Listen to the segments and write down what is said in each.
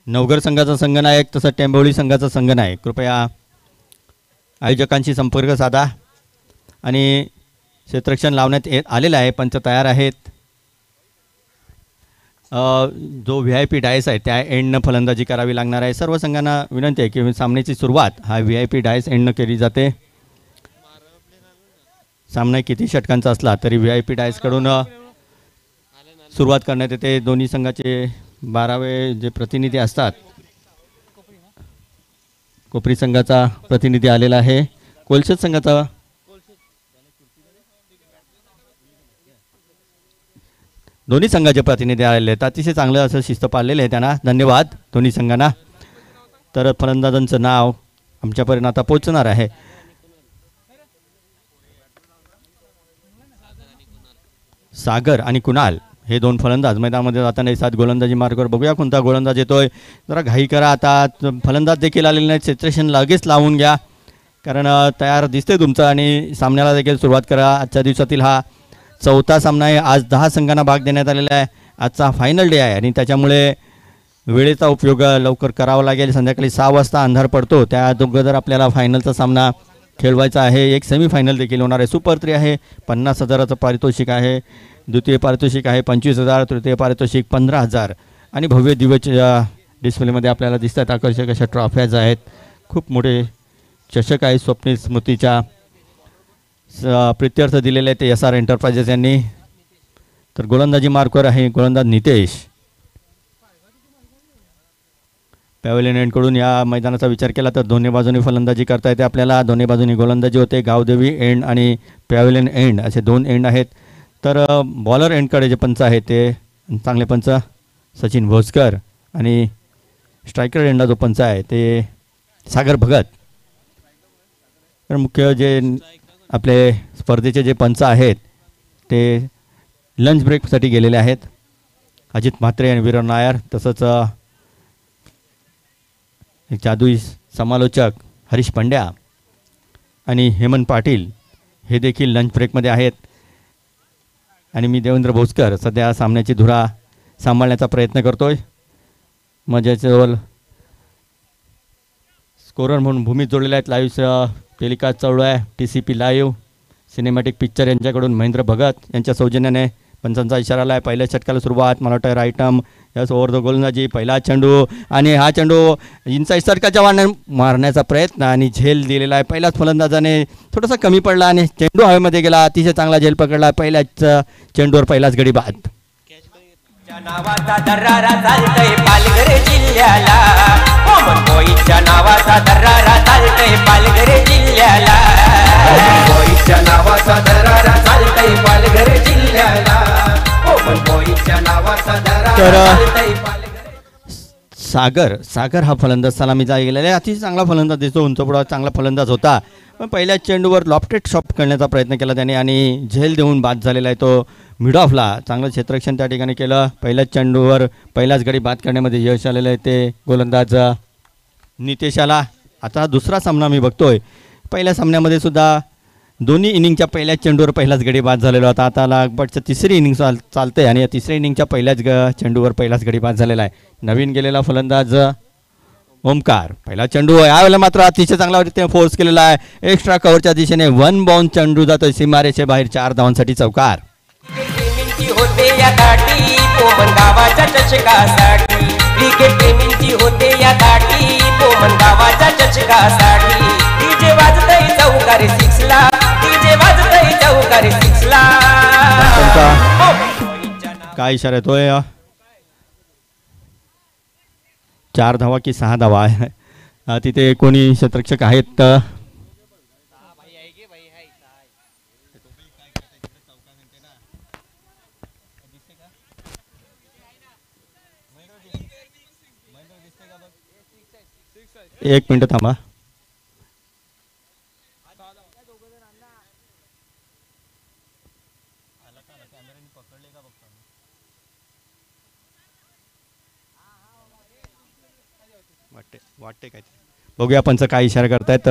नवघर संघाचा संघनायक तसंच टेंबोळी संघाचा संघनायक कृपया आयोजकांशी संपर्क साधा आणि क्षेत्ररक्षण लावण्यात आलेलं आहे. पंच तयार आहेत. जो VIP डायस आहे त्या एंडनं फलंदाजी करावी लागणार आहे. सर्व संघांना विनंती आहे की सामन्याची सुरुवात हा VIP डायस एंडनं केली जाते. सामना किती षटकांचा असला तरी VIP डायसकडून सुरुवात करण्यात येते. दोन्ही संघाचे 12वे जे प्रतिनिधी असतात, कोपरी संघाचा प्रतिनिधी आलेला आहे. कोलशेत संघाचा दोन्ही संघाचे प्रतिनिधी आलेले आहेत. अतिशय चांगलं असं शिस्त पाळलेलं आहे त्यांना. धन्यवाद दोन्ही संघांना. तर फलंदाजांचं नाव आमच्यापर्यंत आता पोहोचणार आहे. सागर आणि कुणाल हे दोन फलंदाज मैदानामध्ये जाताना 7 गोलंदाजी मार्गावर. बघूया कोणता गोलंदाज येतोय. जरा घाई करा. आता फलंदाज देखील आलेले नाही. क्षेत्ररक्षण लगेच लावून घ्या कारण तयार दिसते तुमचं आणि सामन्याला देखील सुरुवात करा. आजच्या दिवसातील हा 4था सामना आहे. आज 10 संघांना भाग देण्यात आलेला आहे. आजचा फायनल डे आहे आणि त्याच्यामुळे वेळेचा उपयोग लवकर करावा लागेल. संध्याकाळी 6 वाजता अंधार पडतो. त्या अगोदर आपल्याला फायनलचा सामना खेळवायचा आहे. एक सेमीफायनल देखील होणार आहे. सुपर 3 आहे. 50,000चं पारितोषिक आहे. द्वितीय पारितोषिक आहे 25,000. तृतीय पारितोषिक 15,000 आणि भव्य दिव्य डिस्प्लेमध्ये आपल्याला दिसतात आकर्षक अशा ट्रॉफ्याज आहेत. खूप मोठे चषक आहे. स्वप्नील स्मृतीच्या प्रित्यर्थ दिलेले आहे ते SR एंटरप्राइजेस यांनी. तर गोलंदाजी मार्कवर आहे गोलंदाज नितेश. पॅव्हलियन एंडकडून या मैदानाचा विचार केला तर दोन्ही बाजूनी फलंदाजी करता येते आपल्याला. दोन्ही बाजूनी गोलंदाजी होते. गावदेवी एंड आणि पॅव्हलियन एंड असे 2 एंड आहेत. तर बॉलर एंडकडे जे पंच आहेत ते चांगले पंच सचिन भोसकर आणि स्ट्रायकर एंडला जो पंच आहे ते सागर भगत. तर मुख्य जे आपले स्पर्धेचे जे पंच आहेत ते लंच ब्रेकसाठी गेलेले आहेत. अजित म्हात्रे आणि वीर नायर तसंच एक जादुई समालोचक हरीश पंड्या आणि हेमंत पाटील हे देखील लंच ब्रेकमध्ये आहेत. आणि मी देवेंद्र भोसकर सध्या सामन्याची धुरा सांभाळण्याचा प्रयत्न करतोय. माझ्याजवळ स्कोरर म्हणून भूमी जोडलेले आहेत. लाईव्ह टेलिकास्ट चालू आहे. TCP लाईव्ह सिनेमॅटिक पिक्चर यांच्याकडून महेंद्र भगत यांच्या सौजन्याने पंचांचा इशारा आहे. पहिल्या षटकाला सुरुवात. मला वाटतं राईटम यस ओव्हर द गोलंदाजी. पहिला चेंडू आणि हा चेंडू इनसाईड सरकारच्या वाढ मारण्याचा प्रयत्न आणि झेल दिलेला आहे. पहिल्याच फलंदाजाने थोडासा कमी पडला आणि चेंडू हवेमध्ये गेला. अतिशय चांगला झेल पकडला. पहिल्याच चेंडूवर पहिलाच गडी बाद. सागर हा फलंदाज सलामीचा गेलेला आहे. अतिशय चांगला फलंदाज दिसतो. उंचपुडा चांगला फलंदाज होता पण पहिल्याच चेंडूवर लॉफ्टेड शॉट करण्याचा प्रयत्न केला त्याने आणि झेल देऊन बाद झालेला आहे तो मिड ऑफला. चांगलं क्षेत्ररक्षण त्या ठिकाणी केलं. पहिल्याच चेंडूवर पहिलाच गडी बाद करण्यामध्ये यश आलेलं आहे ते गोलंदाज नितेशाला. आता दुसरा सामना मी बघतोय. पहिल्या सामन्यामध्ये सुद्धा दोन्ही इनिंगच्या पहिल्याच चेंडूवर पहिलाच गडी बाद झालेला होता. आता लागबडचं तिसरी इनिंग चालते आणि या तिसऱ्या इनिंगच्या पहिल्याच चेंडूवर पहिलाच गडी बाद झालेला आहे. नवीन गेलेला फलंदाज ओमकार. पहिला चेंडू यावेळेला मात्र अतिशय चांगला रीतीने फोर्स केलेला आहे. एक्स्ट्रा कव्हरच्या दिशेने 1 बाउंड चेंडू जातोय सीमारेषे बाहेर. 4 धावांसाठी चौकार. काय इशारा येतोय. 4 धावा की 6 धावा आहे. तिथे कोणी क्षेत्ररक्षक आहेत. एक मिनिट थांबा. वाटते काय बघूया पंच काय इशारा करतायत.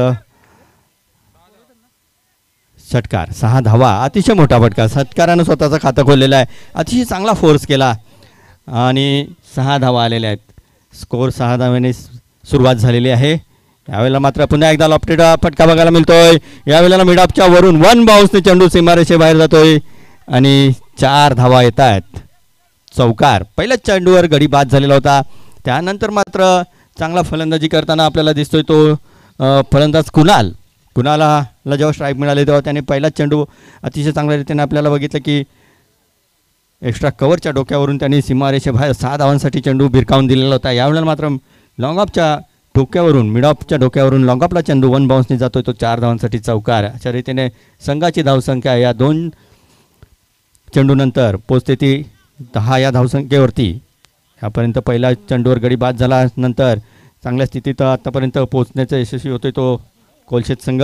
षटकार 6 धावा. अतिशय मोठा फटका. षटकारानं स्वतःचं खातं खोललेलं आहे. अतिशय चांगला फोर्स केला आणि 6 धावा आलेल्या आहेत. स्कोर 6 धावांनी सुरुवात झालेली आहे. यावेळेला मात्र पुन्हा एकदा लॉफ्टेड फटका बघायला मिळतोय. यावेळेला मिडऑफच्या वरून 1 बाउन्सने चेंडू सीमारेषे बाहेर जातोय आणि 4 धावा येत आहेत. चौकार. पहिल्याच चेंडूवर गडी बाद झालेला होता. त्यानंतर मात्र चांगला फलंदाजी करताना आपल्याला दिसतोय तो फलंदाज कुणाला जेव्हा स्ट्राईक मिळाले तेव्हा त्याने पहिलाच चेंडू अतिशय चांगल्या रीतीने आपल्याला बघितलं की एक्स्ट्रा कव्हरच्या डोक्यावरून त्यांनी सीमारेषेबाहेर 6 धावांसाठी चेंडू भिरकावून दिलेला होता. यावेळेला मात्र लॉंग ऑफच्या डोक्यावरून मिड ऑफच्या डोक्यावरून लॉंग ऑफला चेंडू 1 बाउन्सने जातोय तो 4 धावांसाठी चौकार. अशा रीतीने संघाची धावसंख्या या 2 चेंडूनंतर पोचते ती 10 या धावसंख्येवरती. यापर्यंत पहिल्या चेंडूवर गडी बाद झाल्यानंतर चांगल्या स्थितीत आतापर्यंत पोहोचण्याचा यशस्वी होतोय तो कोलशेत संघ.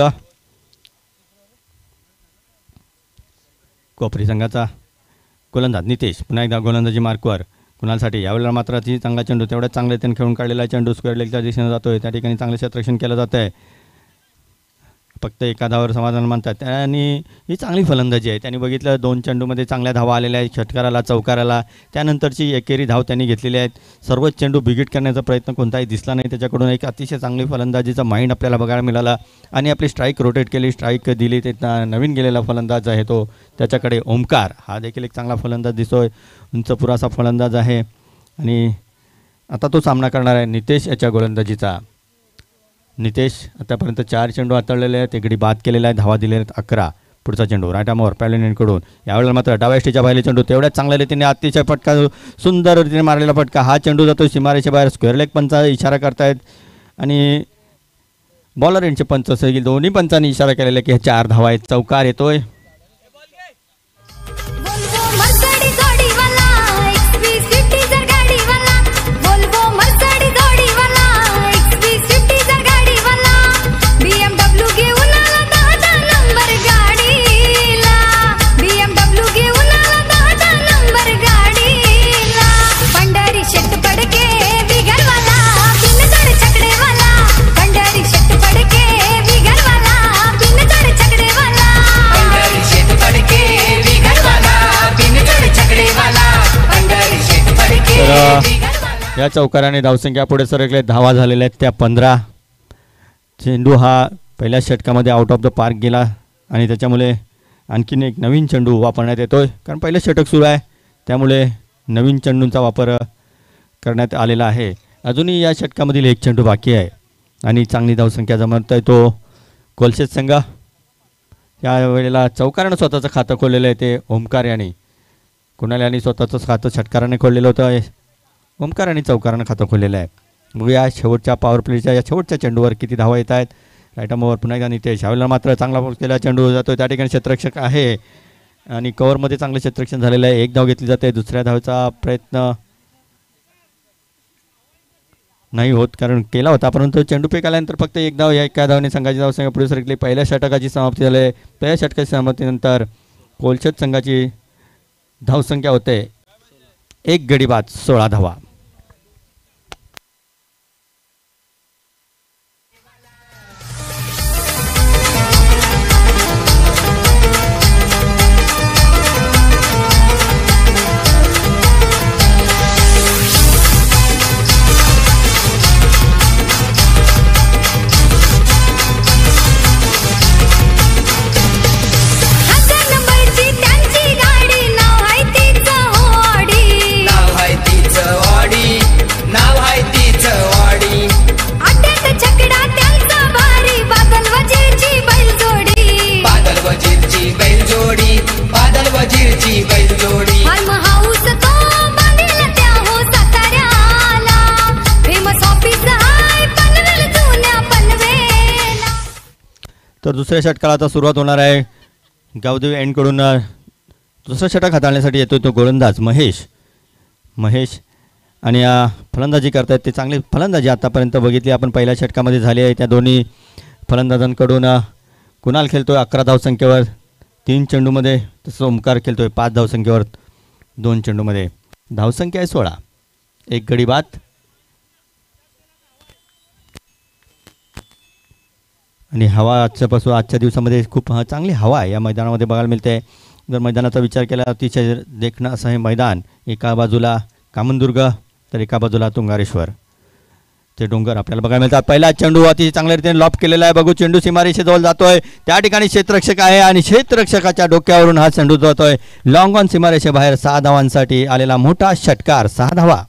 कोपरी संघाचा गोलंदाज नितेश पुन्हा एकदा गोलंदाजी मार्कवर कुणालसाठी. यावेळेला मात्र अति चांगला चेंडू तेवढ्या चांगल्या त्याने खेळून काढलेला चेंडू स्क्वेअर लेगच्या दिशेने जातोय. त्या ठिकाणी चांगले क्षेत्ररक्षण केलं जातं आहे. फक्त एका धावावर समाधान मानतात आणि ही चांगली फलंदाजी आहे. त्यांनी बघितलं 2 चेंडूमध्ये चांगल्या धावा आलेल्या आहेत षटकाराला चौकाराला. त्यानंतरची एकेरी धाव त्यांनी घेतलेली आहेत. सर्वच चेंडू बिघिट करण्याचा प्रयत्न कोणताही दिसला नाही. त्याच्याकडून एक अतिशय चांगली फलंदाजीचा माइंड आपल्याला बघायला मिळाला आणि आपली स्ट्राईक रोटेट केली, स्ट्राईक दिली. ते नवीन गेलेला फलंदाज आहे तो. त्याच्याकडे ओमकार हा देखील एक चांगला फलंदाज दिसतोय. उंच पुरासा फलंदाज आहे आणि आता तो सामना करणार आहे नितेश याच्या गोलंदाजीचा. नितेश आतापर्यंत 4 चेंडू हाताळलेले आहेत. एक गडी बाद केलेला आहे. धावा दिलेल्या आहेत 11. पुढचा चेंडू राईट आर्मवर पॅव्हलियनकडून. यावेळेला मात्र डाव्या स्टेजच्या बाहेर चेंडू तेवढ्याच चांगल्या रीतीने अतिशय फटका सुंदर रीतीने मारलेला फटका. हा चेंडू जातो सीमारेषेच्या बाहेर. स्क्वेअर लेग पंचा इशारा करतायत आणि बॉलर यांचे पंच असेल दोन्ही पंचांनी इशारा केलेला की 4 धावा आहेत. चौकार येतोय. या चौकाराने धावसंख्या पुढे सरकले. धावा झालेल्या आहेत त्या 15. चेंडू हा पहिल्या षटकामध्ये आउट ऑफ द पार्क गेला आणि त्याच्यामुळे आणखीन एक नवीन चेंडू वापरण्यात येतोय. कारण पहिलं षटक सुरू आहे त्यामुळे नवीन चेंडूंचा वापर करण्यात आलेला आहे. अजूनही या षटकामधील एक चेंडू बाकी आहे आणि चांगली धावसंख्या जमवतोय तो कोलशेत संघ. या वेळेला चौकारानं स्वतःचं खातं खोललेलं आहे ते ओमकार यांनी. कुणाल यांनी स्वतःचं खातं षटकाराने खोललेलं होतं. ओमकार आणि चौकारानं खातं खोललेलं आहे. बघूया शेवटच्या पॉवर प्लेच्या या शेवटच्या चेंडूवर किती धावा येत आहेत. राईट आर्मवर पुन्हा एकदा नितेश. यावेळेला मात्र चांगला केलेला चेंडू जातो. त्या ठिकाणी क्षेत्ररक्षक आहे आणि कव्हरमध्ये चांगलं क्षेत्ररक्षण झालेलं आहे. एक धाव घेतली जाते. दुसऱ्या धावेचा प्रयत्न नाही होत कारण केला होता परंतु चेंडू फेक आल्यानंतर फक्त एक धाव. या एका धावने संघाची धावसंख्या पुढे सरकली. पहिल्या षटकाची समाप्ती झाली आहे. पहिल्या षटकाची समाप्तीनंतर कोलशेत संघाची धावसंख्या होते 1 गडी बाद 16 धावा. तर दुसऱ्या षटकाला आता सुरुवात होणार आहे. गावदेवी एंडकडून दुसरा षटक हाताळण्यासाठी येतो तो गोलंदाज महेश आणि फलंदाजी करतायत ते चांगली फलंदाजी आतापर्यंत बघितली आपण पहिल्या षटकामध्ये झाली आहे. त्या दोन्ही फलंदाजांकडून कुणाल खेळतोय 11 धावसंख्येवर 3 चेंडूमध्ये. तसं ओमकार खेळतोय 5 धावसंख्येवर 2 चेंडूमध्ये. धावसंख्या आहे 16. 1 गडी बाद. आणि हवा आजच्या दिवसामध्ये खूप चांगली हवा आहे या मैदानामध्ये बघायला मिळते. जर मैदानाचा विचार केला अतिशय देखणं असं हे मैदान. एका बाजूला कामनदुर्ग तर एका बाजूला तुंगारेश्वर. ते डोंगर आपल्याला बघायला मिळतात. पहिला चेंडू अतिशय चांगल्या रीतीने लॉप केलेला आहे. बघू चेंडू सीमारेषेजवळ जातोय. त्या ठिकाणी क्षेत्ररक्षक आहे आणि क्षेत्ररक्षकाच्या डोक्यावरून हा चेंडू जातोय लॉंग ऑन सीमारेषेबाहेर. 6 धावांसाठी आलेला मोठा षटकार. 6 धावा.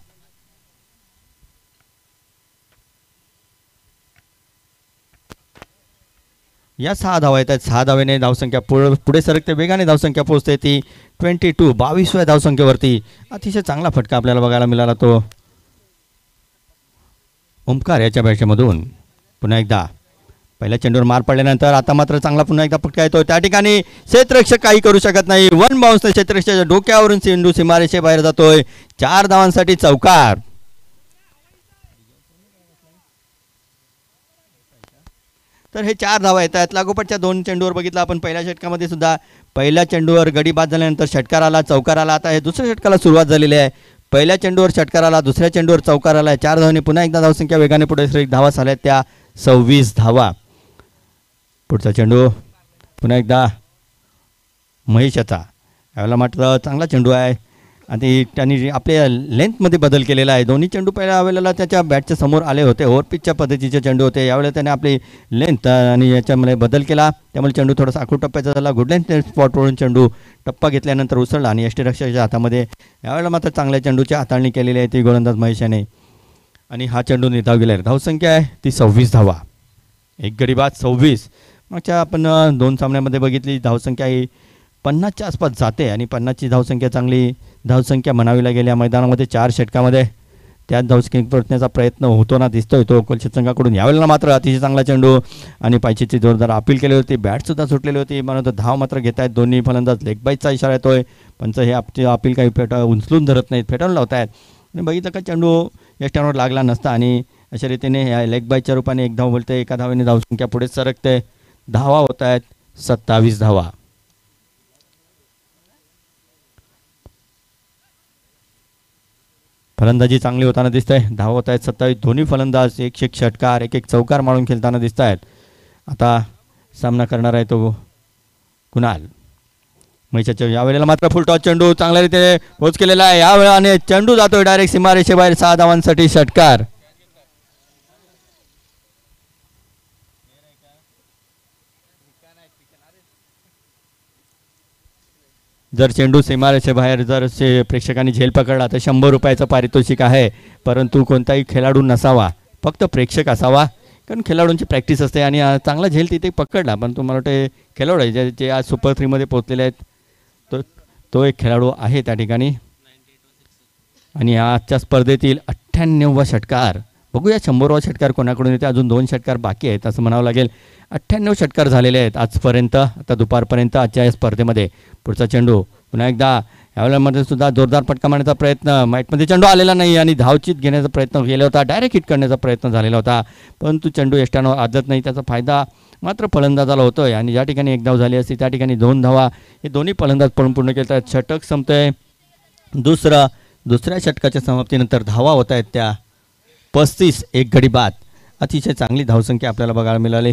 या 6 धावा येत आहेत. 6 धावेने धावसंख्या पुढे सरकते. वेगाने धावसंख्या पोहोचते ती 22 22व्या धावसंख्येवरती. अतिशय चांगला फटका आपल्याला बघायला मिळाला तो ओमकार याच्या बॅटमधून. पुन्हा एकदा पहिल्या चेंडूवर मार पडल्यानंतर आता मात्र चांगला पुन्हा एकदा फटका येतो. त्या ठिकाणी क्षेत्ररक्षक काही करू शकत नाही. 1 बाउन्सने क्षेत्ररक्षकाच्या डोक्यावरून चेंडू सीमारेषेबाहेर जातोय. 4 धावांसाठी चौकार. तर हे 4 धावा येत आहेत. लागोपाठच्या 2 चेंडूवर बघितलं आपण पहिल्या षटकामध्ये सुद्धा पहिल्या चेंडूवर गडी बाद झाल्यानंतर षटकार आला, चौकार आला. आता हे दुसऱ्या षटकाला सुरुवात झालेली आहे. पहिल्या चेंडूवर षटकार आला, दुसऱ्या चेंडूवर चौकार आला. 4 धावांनी पुन्हा एकदा धावसंख्या वेगाने पुढे धावा झाल्या त्या 26 धावा. पुढचा चेंडू पुन्हा एकदा महेशाचा. यावेळेला मात्र चांगला चेंडू आहे आणि त्यांनी आपल्या लेंथमध्ये बदल केलेला आहे. दोन्ही चेंडू पहिल्या वेळेला त्याच्या बॅटच्या समोर आले होते. ओव्हरपिचच्या पद्धतीचे चेंडू होते. यावेळेला त्याने आपली लेंथ आणि याच्यामध्ये बदल केला. त्यामुळे चेंडू थोडासा आखूड टप्प्याचा झाला. गुड लेंथ स्पॉटवरून चेंडू टप्पा घेतल्यानंतर उसळला आणि यष्टीरक्षकाच्या हातामध्ये. यावेळेला मात्र चांगल्या चेंडूची हाताळणी केलेली आहे ती गोलंदाज महेशाने आणि हा चेंडू निधाव गेला आहे. धावसंख्या आहे ती 26 धावा. एक गडी बाद 26. मागच्या आपण 2 सामन्यामध्ये बघितली धावसंख्या ही 50च्या आसपास जाते आणि 50ची धावसंख्या चांगली धावसंख्या म्हणावी लागेल. या मैदानामध्ये 4 षटकामध्ये त्याच धावसंख्या परतण्याचा प्रयत्न होताना दिसतोय तो कोलशेत संघाकडून. यावेळेला मात्र अतिशय चांगला चेंडू आणि पायचीची जोरदार अपील केली होती. बॅटसुद्धा सुटलेली होती. म्हणून धाव मात्र घेत आहेत दोन्ही फलंदाज. लेग बाईचा इशारा येतोय. पंच हे अपील काही उचलून धरत नाहीत, फेटाळून लावत आहेत. आणि बघितलं का चेंडू यष्ट्यांवर लागला नसता आणि अशा रीतीने या लेग बाईच्या रूपाने 1 धाव बोलते. एका धावेने धावसंख्या पुढे सरकते. धावा होत आहेत 27 धावा. फलंदाजी चांगली होताना दिसत आहे. धावा होत आहेत 27. दोन्ही फलंदाज एक षटकार एक चौकार मारून खेळताना दिसत आहेत. आता सामना करणार आहे तो कुणाल. मैशाच्या यावेळेला मात्र फुल टॉस चेंडू चांगल्या रीतीने पोच केलेला आहे. यावेळेला चेंडू जातोय डायरेक्ट सीमारेषेबाहेर. 6 धावांसाठी षटकार. जर चेंडू सीमारेषेबाहेर जर प्रेक्षकांनी झेल पकडला तर 100 रुपयाचं पारितोषिक आहे. परंतु कोणताही खेळाडू नसावा, फक्त प्रेक्षक असावा. कारण खेळाडूंची प्रॅक्टिस असते आणि चांगला झेल तिथे पकडला. पण तुम्हाला वाटते खेळाडू आहे जे आज सुपर 3मध्ये पोहोचलेले आहेत तो एक खेळाडू आहे त्या ठिकाणी. आणि आजच्या स्पर्धेतील 98वा षटकार. बघूया 100वा षटकार कोणाकडून येते. अजून 2 षटकार बाकी आहेत असं म्हणावं लागेल. 98 षटकार झालेले आहेत आजपर्यंत, आता दुपारपर्यंत आजच्या या स्पर्धेमध्ये. पुढचा चेंडू पुन्हा एकदा यावेळेमध्ये सुद्धा जोरदार फटका मारण्याचा प्रयत्न. माईटमध्ये चेंडू आलेला नाही आणि धावचीत घेण्याचा प्रयत्न केला होता. डायरेक्ट हिट करण्याचा प्रयत्न झालेला होता. परंतु चेंडू यष्ट्यांवर आदत नाही. त्याचा फायदा मात्र फलंदाजाला होतोय. आणि ज्या ठिकाणी 1 धाव झाली असती त्या ठिकाणी 2 धावा हे दोन्ही फलंदाज पळून पूर्ण केले आहेत. षटक संपतंय. दुसऱ्या षटकाच्या समाप्तीनंतर धावा होत आहेत त्या 35. एक गडी बाद. अतिशय चांगली धावसंख्या आपल्याला बघायला मिळाली.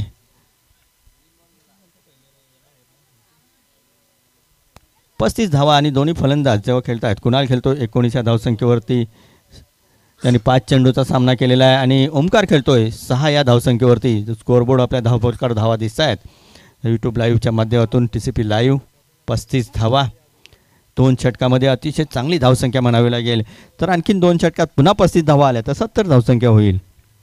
पस्तीस धावा आणि दोन्ही फलंदाज जेव्हा खेळत आहेत. कुणाल खेळतो 19 धावसंख्येवरती. त्यांनी 5 चेंडूचा सामना केलेला आहे आणि ओमकार खेळतोय 6 या धावसंख्येवरती. स्कोअरबोर्ड आपल्या धावपटकार धावा दिसत आहेत यूट्यूब लाईव्हच्या माध्यमातून. TCP लाईव्ह 35 धावा 2 षटकामध्ये. अतिशय चांगली धावसंख्या म्हणावी लागेल. तर आणखीन 2 षटकात पुन्हा 35 धावा आल्या तर 70 धावसंख्या होईल.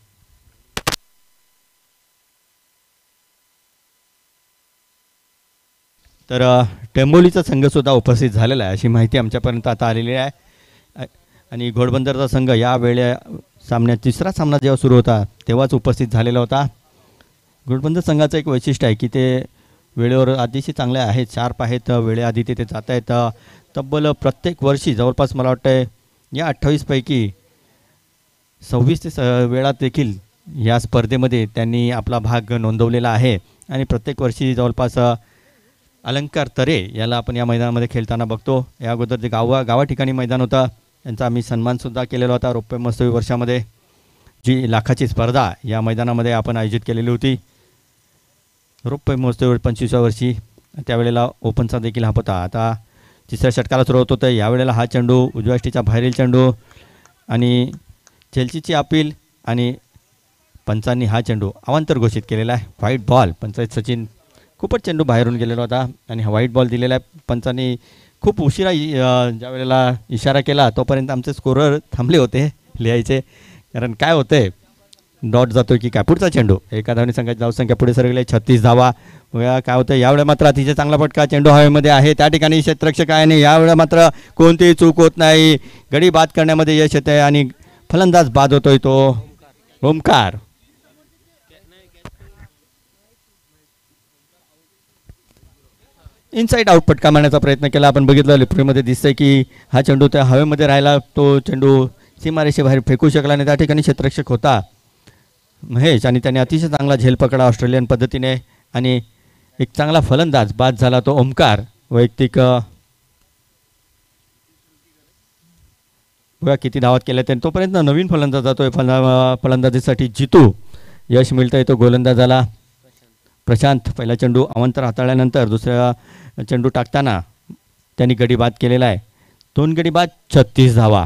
तर टेंबोलीचा संघसुद्धा उपस्थित झालेला आहे अशी माहिती आमच्यापर्यंत आता आलेली आहे. आणि घोडबंदरचा संघ या सामन्यात 3रा सामना जेव्हा सुरू होता तेव्हाच उपस्थित झालेला होता. घोडबंदर संघाचं एक वैशिष्ट्य आहे की ते वेळेवर अतिशय चांगले आहेत, शार्प आहेत. वेळेआधी ते जात आहेत. तब्बल प्रत्येक वर्षी जवळपास मला वाटतं या 28 पैकी 26 वेळात देखील या स्पर्धेमध्ये त्यांनी आपला भाग नोंदवलेला आहे. आणि प्रत्येक वर्षी जवळपास अलंकार तरे याला आपण या मैदानामध्ये खेळताना बघतो. या अगोदर जे गावा ठिकाणी मैदान होतं त्यांचा आम्ही सन्मानसुद्धा केलेला होता. रौप्य महोत्सवी वर्षामध्ये जी लाखाची स्पर्धा या मैदानामध्ये आपण आयोजित केलेली होती. रौप्य महोत्सवी 25व्या वर्षी त्यावेळेला ओपनचा देखील हा होता. आता 3ऱ्या षटकाला सुरुवात होतं. यावेळेला हा चेंडू उजव्या यष्टीच्या बाहेरील चेंडू आणि चेल्सीची अपील आणि पंचांनी हा चेंडू अवांतर घोषित केलेला आहे. White ball. पंचायत सचिन खूपच चेंडू बाहेरून गेलेला होता आणि हा व्हाईट बॉल दिलेला आहे. पंचांनी खूप उशिरा ज्या वेळेला इशारा केला तोपर्यंत आमचे स्कोरर थांबले होते लिहायचे, कारण काय होतंय डॉट जातोय की काय. पुढचा चेंडू एका धावने संघाची धावसंख्या पुढे सरकली 36 धावा. काय होतं यावेळेला मात्र अतिशय चांगला फटका, चेंडू हवेमध्ये आहे त्या ठिकाणी क्षेत्ररक्षक आहे आणि यावेळेला मात्र कोणतीही चूक होत नाही, गडी बाद करण्यामध्ये यश येत आहे आणि फलंदाज बाद होतोय तो ओमकार. इनसाइड आउट फटका मारण्याचा प्रयत्न केला. आपण बघितलं लिफ्टमध्ये दिसतंय की हा चेंडू त्या हवेमध्ये राहिला, तो चेंडू सीमारेषेबाहेर फेकू शकला आणि त्या ठिकाणी क्षेत्ररक्षक होता महेश आणि त्याने अतिशय चांगला झेल पकडा ऑस्ट्रेलियन पद्धतीने आणि एक चांगला फलंदाज बाद झाला तो ओमकार. वैयक्तिक बघा किती धावात केल्या त्याने. तोपर्यंत नवीन फलंदाज जातोय फलंदाजीसाठी जितू. यश मिळतंय तो गोलंदाजाला प्रशांत. पहिला चेंडू अवांतर हाताळल्यानंतर दुसरा चेंडू टाकताना त्यांनी गडी बाद केलेला आहे. 2 गडी बाद 36 धावा.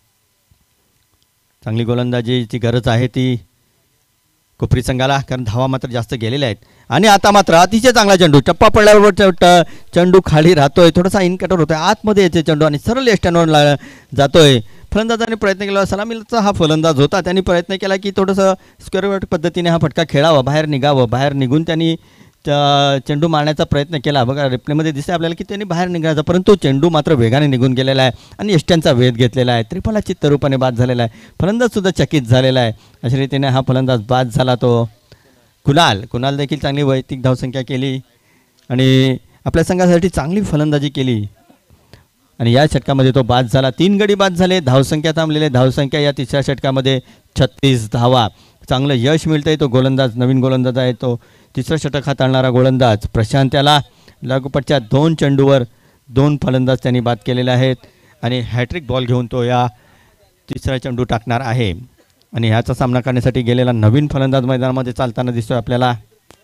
चांगली गोलंदाजीची गरज आहे ती कोपरी संघाला, कारण धावा मात्र जास्त गेलेल्या आहेत. आणि आता मात्र अतिशय चांगला चेंडू टप्पा पडल्यावर चेंडू खाली राहतोय, थोडासा इनकटर होतोय, आतमध्ये येते चेंडू आणि सरळ यष्ट्यांवर जातोय. फलंदाजाने प्रयत्न केला, सलामीचा हा फलंदाज होता, त्यांनी प्रयत्न केला की थोडंसं स्क्वेअर पद्धतीने हा फटका खेळावा, बाहेर निघावं. बाहेर निघून त्यांनी चेंडू मारण्याचा प्रयत्न केला. बघा रिप्लेमध्ये दिसते आपल्याला की त्यांनी बाहेर निघायचा, परंतु चेंडू मात्र वेगाने निघून गेलेला आहे आणि यष्ट्यांचा वेध घेतलेला आहे. त्रिफला चित्तरूपाने बाद झालेला आहे. फलंदाजसुद्धा चकित झालेला आहे. अशा रीतीने हा फलंदाज बाद झाला तो कुणाल देखील चांगली वैयक्तिक धावसंख्या केली आणि आपल्या संघासाठी चांगली फलंदाजी केली आणि या षटकामध्ये तो बाद झाला. 3 गडी बाद झाले. धावसंख्या थांबलेले. धावसंख्या या तिसऱ्या षटकामध्ये 36 धावा. चांगलं यश मिळतंय. तो गोलंदाज नवीन गोलंदाज आहे, तो तिसरं षटक हाताळणारा गोलंदाज प्रशांत. त्याला लागोपाठच्या 2 चेंडूवर 2 फलंदाज त्यांनी बाद केलेले आहेत आणि हॅट्रिक बॉल घेऊन तो या तिसरा चेंडू टाकणार आहे. आणि ह्याचा सामना करण्यासाठी गेलेला नवीन फलंदाज मैदानामध्ये चालताना दिसतोय आपल्याला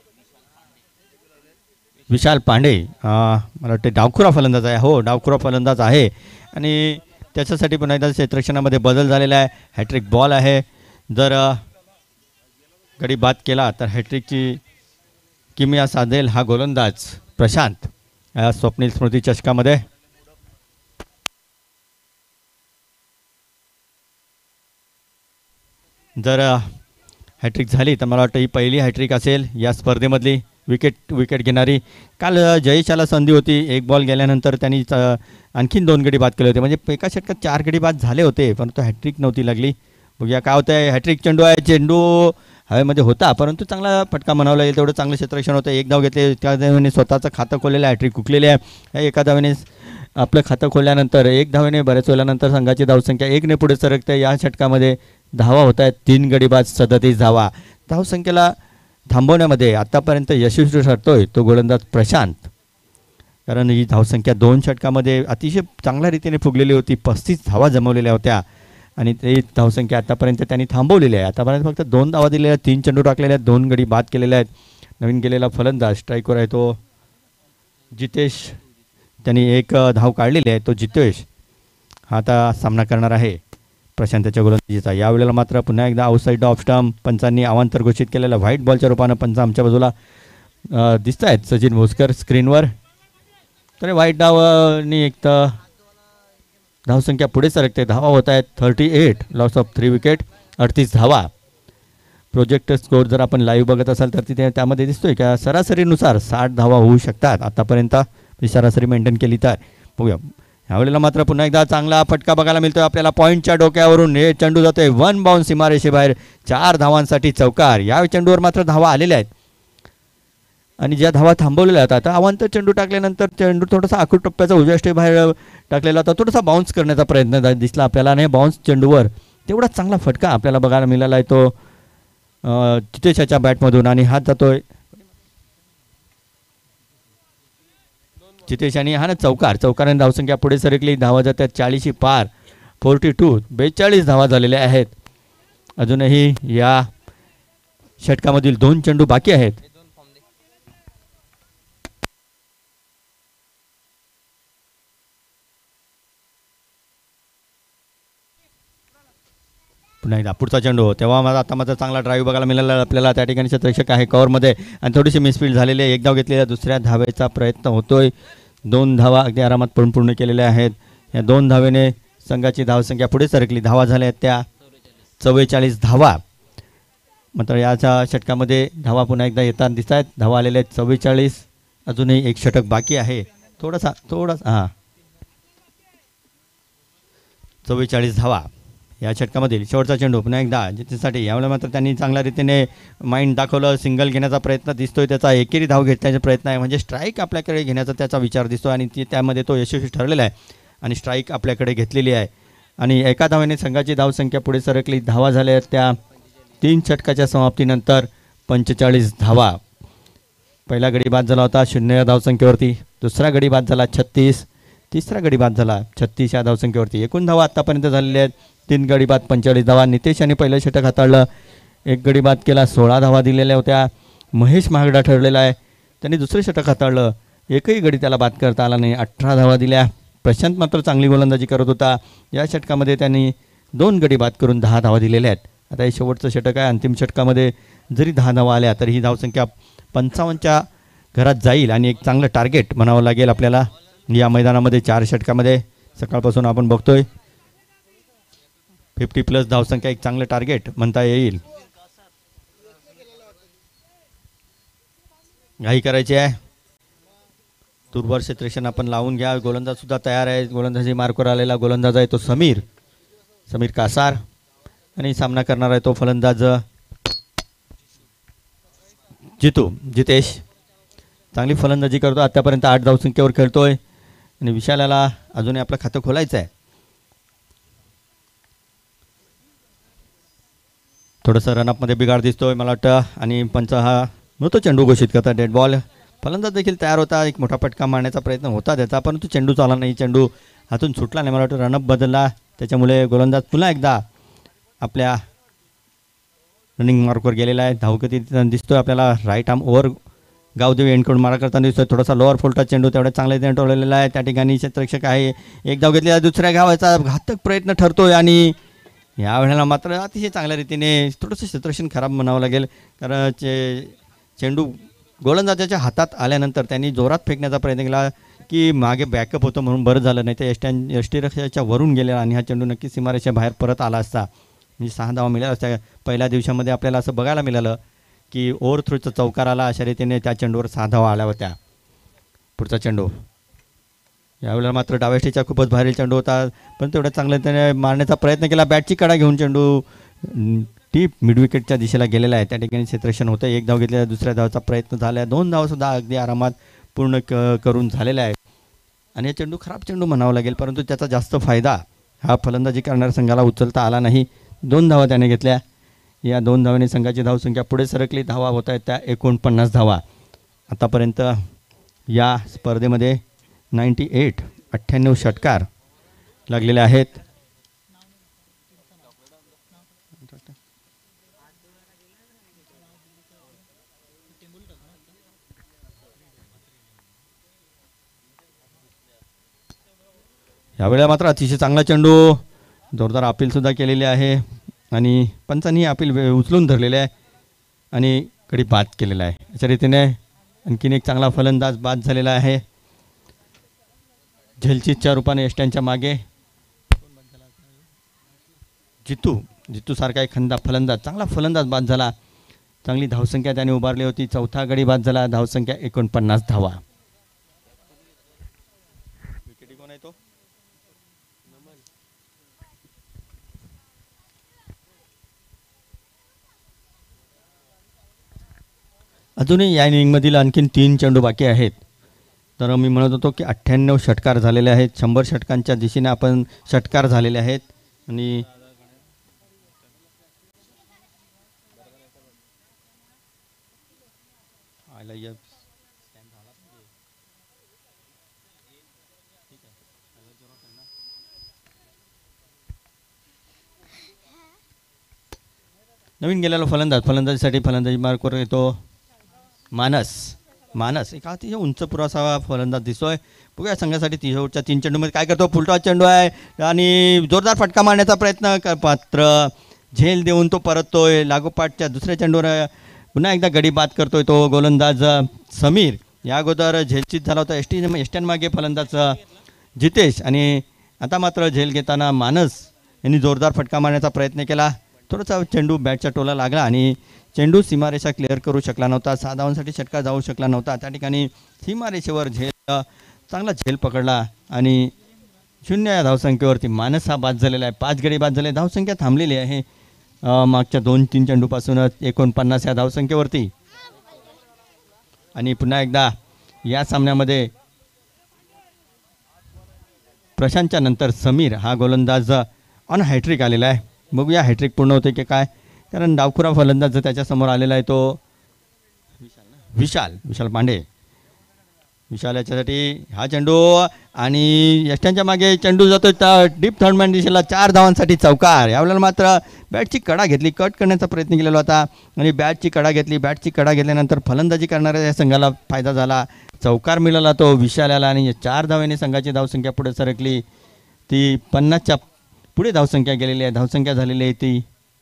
विशाल पांडे. मला वाटते डावखुरा फलंदाज आहे. हो, डावखुरा फलंदाज आहे आणि त्याच्यासाठी पुन्हा एकदा क्षेत्ररक्षणामध्ये बदल झालेला आहे. हॅट्रिक बॉल आहे. जर गडी बाद केला तर हॅट्रिकची किमया साधेल हा गोलंदाज प्रशांत स्वप्नील स्मृती चषकामध्ये. जर हॅट्रिक झाली तर मला वाटतं ही पहिली हॅट्रिक असेल या स्पर्धेमधली विकेट घेणारी. काल जयेशाला संधी होती, 1 बॉल गेल्यानंतर त्यांनी आणखीन 2 गडी बाद केले होते, म्हणजे एका षटकात 4 गडी बाद झाले होते, परंतु हॅट्रिक नव्हती लागली. बघूया काय होतं आहे. हॅट्रिक चेंडू आहे. चेंडू हवेमध्ये होता, परंतु चांगला फटका म्हणावं लागेल, तेवढं चांगलं क्षेत्ररक्षण होतं. 1 धाव घेतले, त्या धावेने स्वतःचं खातं खोललेलं आहे. हॅट्रिक हुकलेली आहे. एका धावेने आपलं खातं खोलल्यानंतर 1 धावेने बऱ्याच वेळानंतर संघाची धावसंख्या 1 ने पुढे सरकते. या षटकामध्ये धावा होत आहेत 3 गडी बाद 37 धावा. धावसंख्येला थांबवण्यामध्ये आतापर्यंत यशस्वी ठरतोय तो गोलंदाज प्रशांत, कारण ही धावसंख्या 2 षटकामध्ये अतिशय चांगल्या रीतीने फुगलेली होती. 35 धावा जमवलेल्या होत्या आणि ते धावसंख्या आतापर्यंत त्यांनी थांबवलेली आहे. आतापर्यंत फक्त 2 धावा दिलेल्या आहेत, 3 चेंडू टाकलेले आहेत, 2 गडी बाद केलेले आहेत. नवीन गेलेला फलंदाज स्ट्राईकवर आहे तो जितेश, त्यांनी 1 धाव काढलेली आहे. तो जितेश हा आता सामना करणार आहे प्रशांतच्या गोलंदाजीचा. यावेळेला मात्र पुन्हा एकदा आउटसाईड ऑफ स्टंप पंचांनी अवांतर घोषित केलेला व्हाईट बॉलच्या रूपानं पंच आमच्या बाजूला दिसत आहेत सचिन भोसकर स्क्रीनवर. तर व्हाईट डावनी एक तर धावसंख्या पुढे सरकते. धावा होत आहेत 38, लॉस ऑफ 3 विकेट 38 धावा. प्रोजेक्ट स्कोर जर आपण लाईव्ह बघत असाल तर तिथे त्यामध्ये दिसतोय का सरासरीनुसार 60 धावा होऊ शकतात आतापर्यंत, सरासरी मेंटेन केली तर. बघूया यावेळेला मात्र पुन्हा एकदा चांगला फटका बघायला मिळतोय आपल्याला. पॉईंटच्या डोक्यावरून हे चेंडू जातोय 1 बाउन्स सीमारेषेबाहेर. 4 धावांसाठी चौकार. या चेंडूवर मात्र धावा आलेल्या आहेत आणि ज्या धावा थांबवलेल्या आहेत. आता अवांतर चेंडू टाकल्यानंतर चेंडू थोडासा आखूड टप्प्याचा उजव्या स्टे बाहेर टाकलेला होता, थोडासा बाउन्स करण्याचा प्रयत्न दिसला आपल्याला आणि बाउन्स चेंडूवर तेवढाच चांगला फटका आपल्याला बघायला मिळाला आहे तो जितेशाच्या बॅटमधून आणि हात जातोय जितेश आणि हा ना चौकाराने धावसंख्या पुढे सरकली. धावा जातात 40 पार. 42 42 धावा झालेल्या आहेत. अजूनही या षटकामधील 2 चेंडू बाकी आहेत. पुन्हा एकदा पुढचा चेंडू, तेव्हा माझा आता माझा चांगला ड्राईव्ह बघायला मिळाला आपल्याला. त्या ठिकाणी क्षेत्ररक्षक आहे कव्हरमध्ये आणि थोडीशी मिसफील्ड झालेली आहे. एक धाव घेतलेला, दुसऱ्या धावेचा प्रयत्न होतोय. 2 धावा अगदी आरामात पूर्ण केलेल्या आहेत. या 2 धावेने संघाची धावसंख्या पुढे सरकली. धावा झाल्या आहेत त्या 44 धावा. मात्र याच्या षटकामध्ये धावा पुन्हा एकदा येताना दिसत आहेत. धावा आलेल्या आहेत 44. अजूनही एक षटक बाकी आहे. थोडासा हां 44 धावा या षटकामधील शेवटचा चेंडू पुन्हा एकदा जितेसाठी. यावेळेला मात्र त्यांनी चांगल्या रीतीने माइंड दाखवलं. सिंगल घेण्याचा प्रयत्न दिसतोय त्याचा. एकेरी धाव घेण्याचा प्रयत्न आहे, म्हणजे स्ट्राईक आपल्याकडे घेण्याचा त्याचा विचार दिसतो आणि त्यामध्ये तो यशस्वी ठरलेला आहे आणि स्ट्राईक आपल्याकडे घेतलेली आहे. आणि एका धावेने संघाची धावसंख्या पुढे सरकली. धावा झाल्या आहेत त्या 3 षटकाच्या समाप्तीनंतर 45 धावा. पहिला गडी बाद झाला होता 0 या धावसंख्येवरती. दुसरा गडी बाद झाला 36. तिसरा गडी बाद झाला 36 या धावसंख्येवरती. एकूण धावा आत्तापर्यंत झालेल्या आहेत 3 गडी बाद 45 धावा. नितेश यांनी पहिलं षटक हाताळलं, 1 गडी बाद केला, 16 धावा दिलेल्या होत्या. महेश महागडा ठरलेला आहे, त्यांनी दुसरं षटक हाताळलं, एकही गडी त्याला बाद करता आला नाही, 18 धावा दिल्या. प्रशांत मात्र चांगली गोलंदाजी करत होता. या षटकामध्ये त्यांनी 2 गडी बाद करून 10 धावा दिलेल्या आहेत. आता हे शेवटचं षटक आहे. अंतिम षटकामध्ये जरी 10 धावा आल्या तरी ही धावसंख्या 55च्या घरात जाईल आणि एक चांगलं टार्गेट म्हणावं लागेल आपल्याला या मैदानामध्ये. 4 षटकामध्ये सकाळपासून आपण बघतोय 50+ धावसंख्या एक चांगलं टार्गेट म्हणता येईल. घाई करायची आहे. दुर्भार क्षेत्ररक्षण आपण लावून घ्या. गोलंदाज सुद्धा तयार आहे. गोलंदाजी मार्कवर आलेला गोलंदाज आहे तो समीर कासार आणि सामना करणार आहे तो फलंदाज जितेश. चांगली फलंदाजी करतो. आतापर्यंत 8 धावसंख्येवर खेळतोय आणि विशालाला अजूनही आपलं खातं खोलायचं आहे. थोडंसं रनअपमध्ये बिघाड दिसतोय मला वाटतं आणि पंच हा नव्हतो चेंडू घोषित करता. Dead ball. फलंदाज देखील तयार होता. एक मोठा फटका मारण्याचा प्रयत्न होता त्याचा, परंतु चेंडू चालला नाही. चेंडू हातून सुटला नाही. मला वाटतं रनअप बदलला, त्याच्यामुळे गोलंदाज पुन्हा एकदा आपल्या रनिंग मार्कवर गेलेला आहे. धावगती दिसतोय आपल्याला. राईट आर्म ओव्हर गावदेवी एंडकडून मारा करताना दिसतोय. थोडासा लोअर फुलटा चेंडू तेवढ्या चांगल्या ठेवलेला आहे. त्या ठिकाणी क्षेत्ररक्षक आहे. एक धाव घेतलेला, दुसऱ्या गावाचा घातक प्रयत्न ठरतोय आणि या वेळेला मात्र अतिशय चांगल्या रीतीने थोडंसं क्षेत्ररक्षण खराब म्हणावं लागेल, कारण चेंडू गोलंदाजाच्या हातात आल्यानंतर त्यांनी जोरात फेकण्याचा प्रयत्न केला की मागे बॅकअप होतं म्हणून बरं झालं, नाही तर यष्टीरक्षकाच्या वरून गेलेला आणि हा चेंडू नक्की सीमारेषा बाहेर परत आला असता. म्हणजे 6 धावा मिळाल्या असत्या. पहिल्या दिवसामध्ये आपल्याला असं बघायला मिळालं की ओव्हर थ्रोचा चौकार आला, अशा रीतीने त्या चेंडूवर 6 धावा आल्या होत्या. पुढचा चेंडू यावेळेला मात्र डाव्याष्टीचा खूपच भारी चेंडू होता, पण तेवढ्या चांगल्या त्याने मारण्याचा प्रयत्न केला. बॅटची कडा घेऊन चेंडू टीप मिडविकेटच्या दिशेला गेलेला आहे. त्या ठिकाणी क्षेत्ररक्षण होतं. 1 धाव घेतलेला, दुसऱ्या धावाचा प्रयत्न झाला. 2 धावसुद्धा अगदी आरामात पूर्ण करून झालेला आहे आणि हा चेंडू खराब चेंडू म्हणावा लागेल, परंतु त्याचा जास्त फायदा हा फलंदाजी करणाऱ्या संघाला उचलता आला नाही. 2 धावा त्याने घेतल्या. या 2 धावांनी संघाची धावसंख्या पुढे सरकली. धावा होत आहेत त्या 49 धावा. आतापर्यंत या स्पर्धेमध्ये 98 षटकार लागलेले आहेत. यावेळेला मात्र अतिशय चांगला चेंडू, जोरदार अपीलसुद्धा केलेली आहे आणि पंचांनी अपील उचलून धरलेले आहे आणि कडी बाद केलेला आहे. अशा रीतीने आणखीन एक चांगला फलंदाज बाद झालेला आहे. झेलचीतच्या रूपाने यष्ट्यांच्या मागे जितू सारखा एक फलंदाज, चांगला फलंदाज बाद झाला. चांगली धावसंख्या त्याने उभारली होती. 4था गडी बाद झाला. धावसंख्या 49 धावा. कोण आहे तो? अजूनही या इनिंगमधील आणखीन 3 चेंडू बाकी आहेत. तर मी म्हणत होतो की 98 षटकार झालेले आहेत. 100 षटकांच्या दिशेने आपण षटकार झालेले आहेत आणि नवीन गेलेला फलंदाजीसाठी फलंदाजी मार्कवर येतो मानस एक अतिशय उंच पुरासा फलंदाज दिसतोय. बघूया संघासाठी 3 चेंडूमध्ये काय करतो. फुलटॉस चेंडू आहे आणि जोरदार फटका मारण्याचा प्रयत्न पात्र झेल देऊन तो परततोय. लागोपाठच्या दुसऱ्या चेंडूवर पुन्हा एकदा गडी बाद करतोय तो गोलंदाज समीर. या अगोदर झेलचीत झाला होता एसट्यान मागे फलंदाज जितेश. आणि आता मात्र झेल घेताना मानस यांनी जोरदार फटका मारण्याचा प्रयत्न केला. थोडासा चेंडू बॅटच्या टोला लागला आणि चेंडू सीमारेषा क्लिअर करू शकला नव्हता. 6 धावांसाठी षटकार जाऊ शकला नव्हता. त्या ठिकाणी सीमारेषेवर झेल चांगला झेल पकडला आणि 0 या धावसंख्येवरती मानस हा बाद झालेला आहे. 5 गडी बाद झाले. धावसंख्या थांबलेली आहे मागच्या 2-3 चेंडूपासूनच 49 या धावसंख्येवरती. आणि पुन्हा एकदा या सामन्यामध्ये प्रशांतच्या नंतर समीर हा गोलंदाज ऑन हॅट्रिक आलेला आहे. बघूया हॅट्रिक पूर्ण होते की काय, कारण डावखुरा फलंदाज त्याच्यासमोर आलेला आहे तो विशाल पांडे. विशाल याच्यासाठी हा चेंडू आणि यष्ट्यांच्या मागे चेंडू जातो डीप थर्डमॅन दिशेला. 4 धावांसाठी चौकार. यावेळेला मात्र बॅटची कडा घेतली, कट करण्याचा प्रयत्न केलेला होता आणि बॅटची कडा घेतल्यानंतर फलंदाजी करणाऱ्या या संघाला फायदा झाला. चौकार मिळाला तो विशालाला आणि 4 धावांनी संघाची धावसंख्या पुढे सरकली. ती 50च्या पुढे धावसंख्या गेलेली आहे. धावसंख्या झालेली आहे ती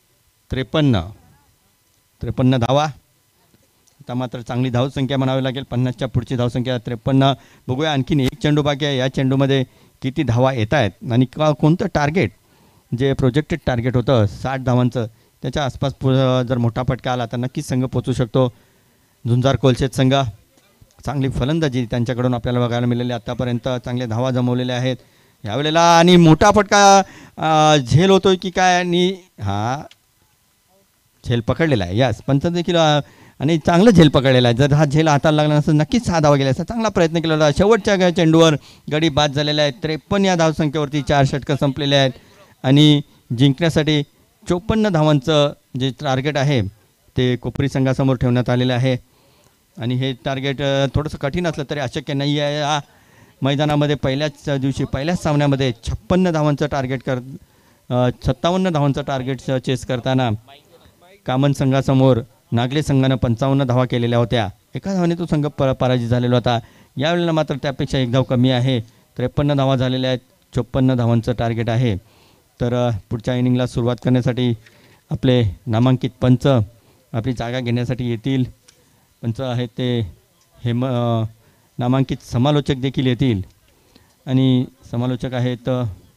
53 धावा. आता मात्र चांगली धावसंख्या म्हणावी लागेल. 50च्या पुढची धावसंख्या 53. बघूया आणखीन एक चेंडू बाकी आहे. या चेंडूमध्ये किती धावा येत आहेत आणि कोणतं टार्गेट जे प्रोजेक्टेड टार्गेट होतं 60 धावांचं त्याच्या आसपास जर मोठा फटका आला तर नक्कीच संघ पोचू शकतो. झुंजार कोलशेत संघ चांगली फलंदाजी त्यांच्याकडून आपल्याला बघायला मिळाली. आतापर्यंत चांगले धावा जमवलेल्या आहेत यावेळेला. आणि मोठा फटका झेल होतोय की काय, आणि हा झेल पकडलेला आहे. यस, पंच देखील आणि चांगलं झेल पकडलेला आहे. जर हा झेल हाताला लागला नसता नक्कीच 6 धावा गेला असता. चांगला प्रयत्न केला होता. शेवटच्या चेंडूवर गडी बाद झालेला आहे. 53 या धावसंख्येवरती 4 षटकं संपलेले आहेत आणि जिंकण्यासाठी 54 धावांचं जे टार्गेट आहे ते कोपरी संघासमोर ठेवण्यात आलेलं आहे. आणि हे टार्गेट थोडंसं कठीण असलं तरी अशक्य नाही आहे. या मैदानामध्ये पहिल्याच सामन्यामध्ये 56 धावांचं टार्गेट 57 धावांचं टार्गेट चेस करताना कामन संघासमोर नागले संघानं 55 धावा केलेल्या होत्या. एका धावाने तो संघ पराजित झालेला होता. यावेळेला मात्र त्यापेक्षा 1 धाव कमी आहे. 53 धावा झालेल्या आहेत. 54 धावांचं टार्गेट आहे. तर पुढच्या इनिंगला सुरुवात करण्यासाठी आपले नामांकित पंच आपली जागा घेण्यासाठी येतील. पंच आहेत ते नामांकित समालोचक देखील येतील आणि समालोचक आहेत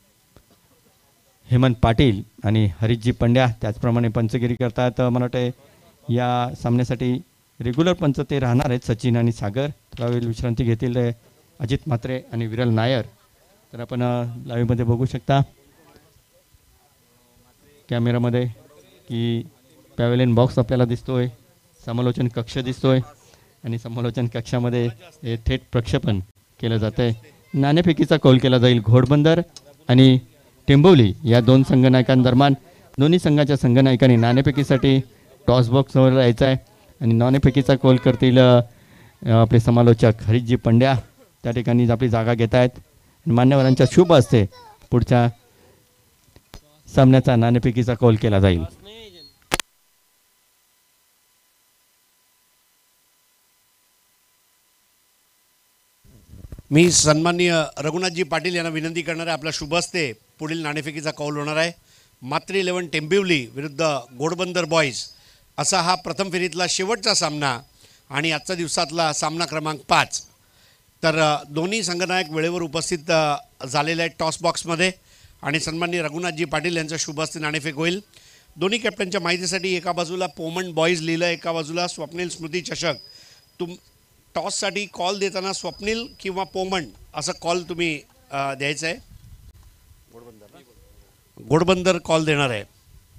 हेमंत पाटील आणि हरीशजी पंड्या. त्याचप्रमाणे पंचगिरी करतात. मला वाटते या सामन्यासाठी रेग्युलर पंच ते राहणार आहेत सचिन आणि सागर. त्यावेळी विश्रांती घेतील अजित म्हात्रे आणि विरल नायर. तर आपण लाईव्हमध्ये बघू शकता कॅमेरामध्ये की पॅव्हेलियन बॉक्स आपल्याला दिसतोय, समालोचन कक्ष दिसतोय आणि समालोचन कक्षामध्ये हे थेट प्रक्षेपण केलं जातं आहे. नाणेफेकीचा कौल केला जाईल. घोडबंदर आणि टेंबवली या 2 संघनायकांदरम्यान. दोन्ही संघाच्या संघनायकांनी नाणेफेकीसाठी टॉस बॉक्सवर यायचं आहे आणि नाणेफेकीचा कौल करतील आपले समालोचक हरीशजी पंड्या. त्या ठिकाणी आपली जागा घेत आहेत. मान्यवरांच्या शुभ हस्ते पुढच्या सामन्याचा नाणेफेकीचा कौल केला जाईल. मी सन्माननीय रघुनाथजी पाटील यांना विनंती करणार आहे, आपल्या शुभ हस्ते पुढील नाणेफेकीचा कौल होणार आहे. मात्री 11 टेंबिवली विरुद्ध घोडबंदर बॉईज असा हा प्रथम फेरीतला शेवटचा सामना आणि आजच्या दिवसातला सामना क्रमांक 5. तर दोन्ही संघनायक वेळेवर उपस्थित झालेले आहेत टॉस बॉक्समध्ये आणि सन्माननीय रघुनाथजी पाटील यांच्या शुभ हस्ते नाणेफेक होईल. दोन्ही कॅप्टनच्या माहितीसाठी एका बाजूला पोमन बॉईज लिहिलं, एका बाजूला स्वप्नील स्मृती चषक. टॉससाठी कॉल देताना स्वप्नील किंवा पोमन असं कॉल तुम्ही द्यायचं आहे. घोडबंदर कॉल देणार आहे.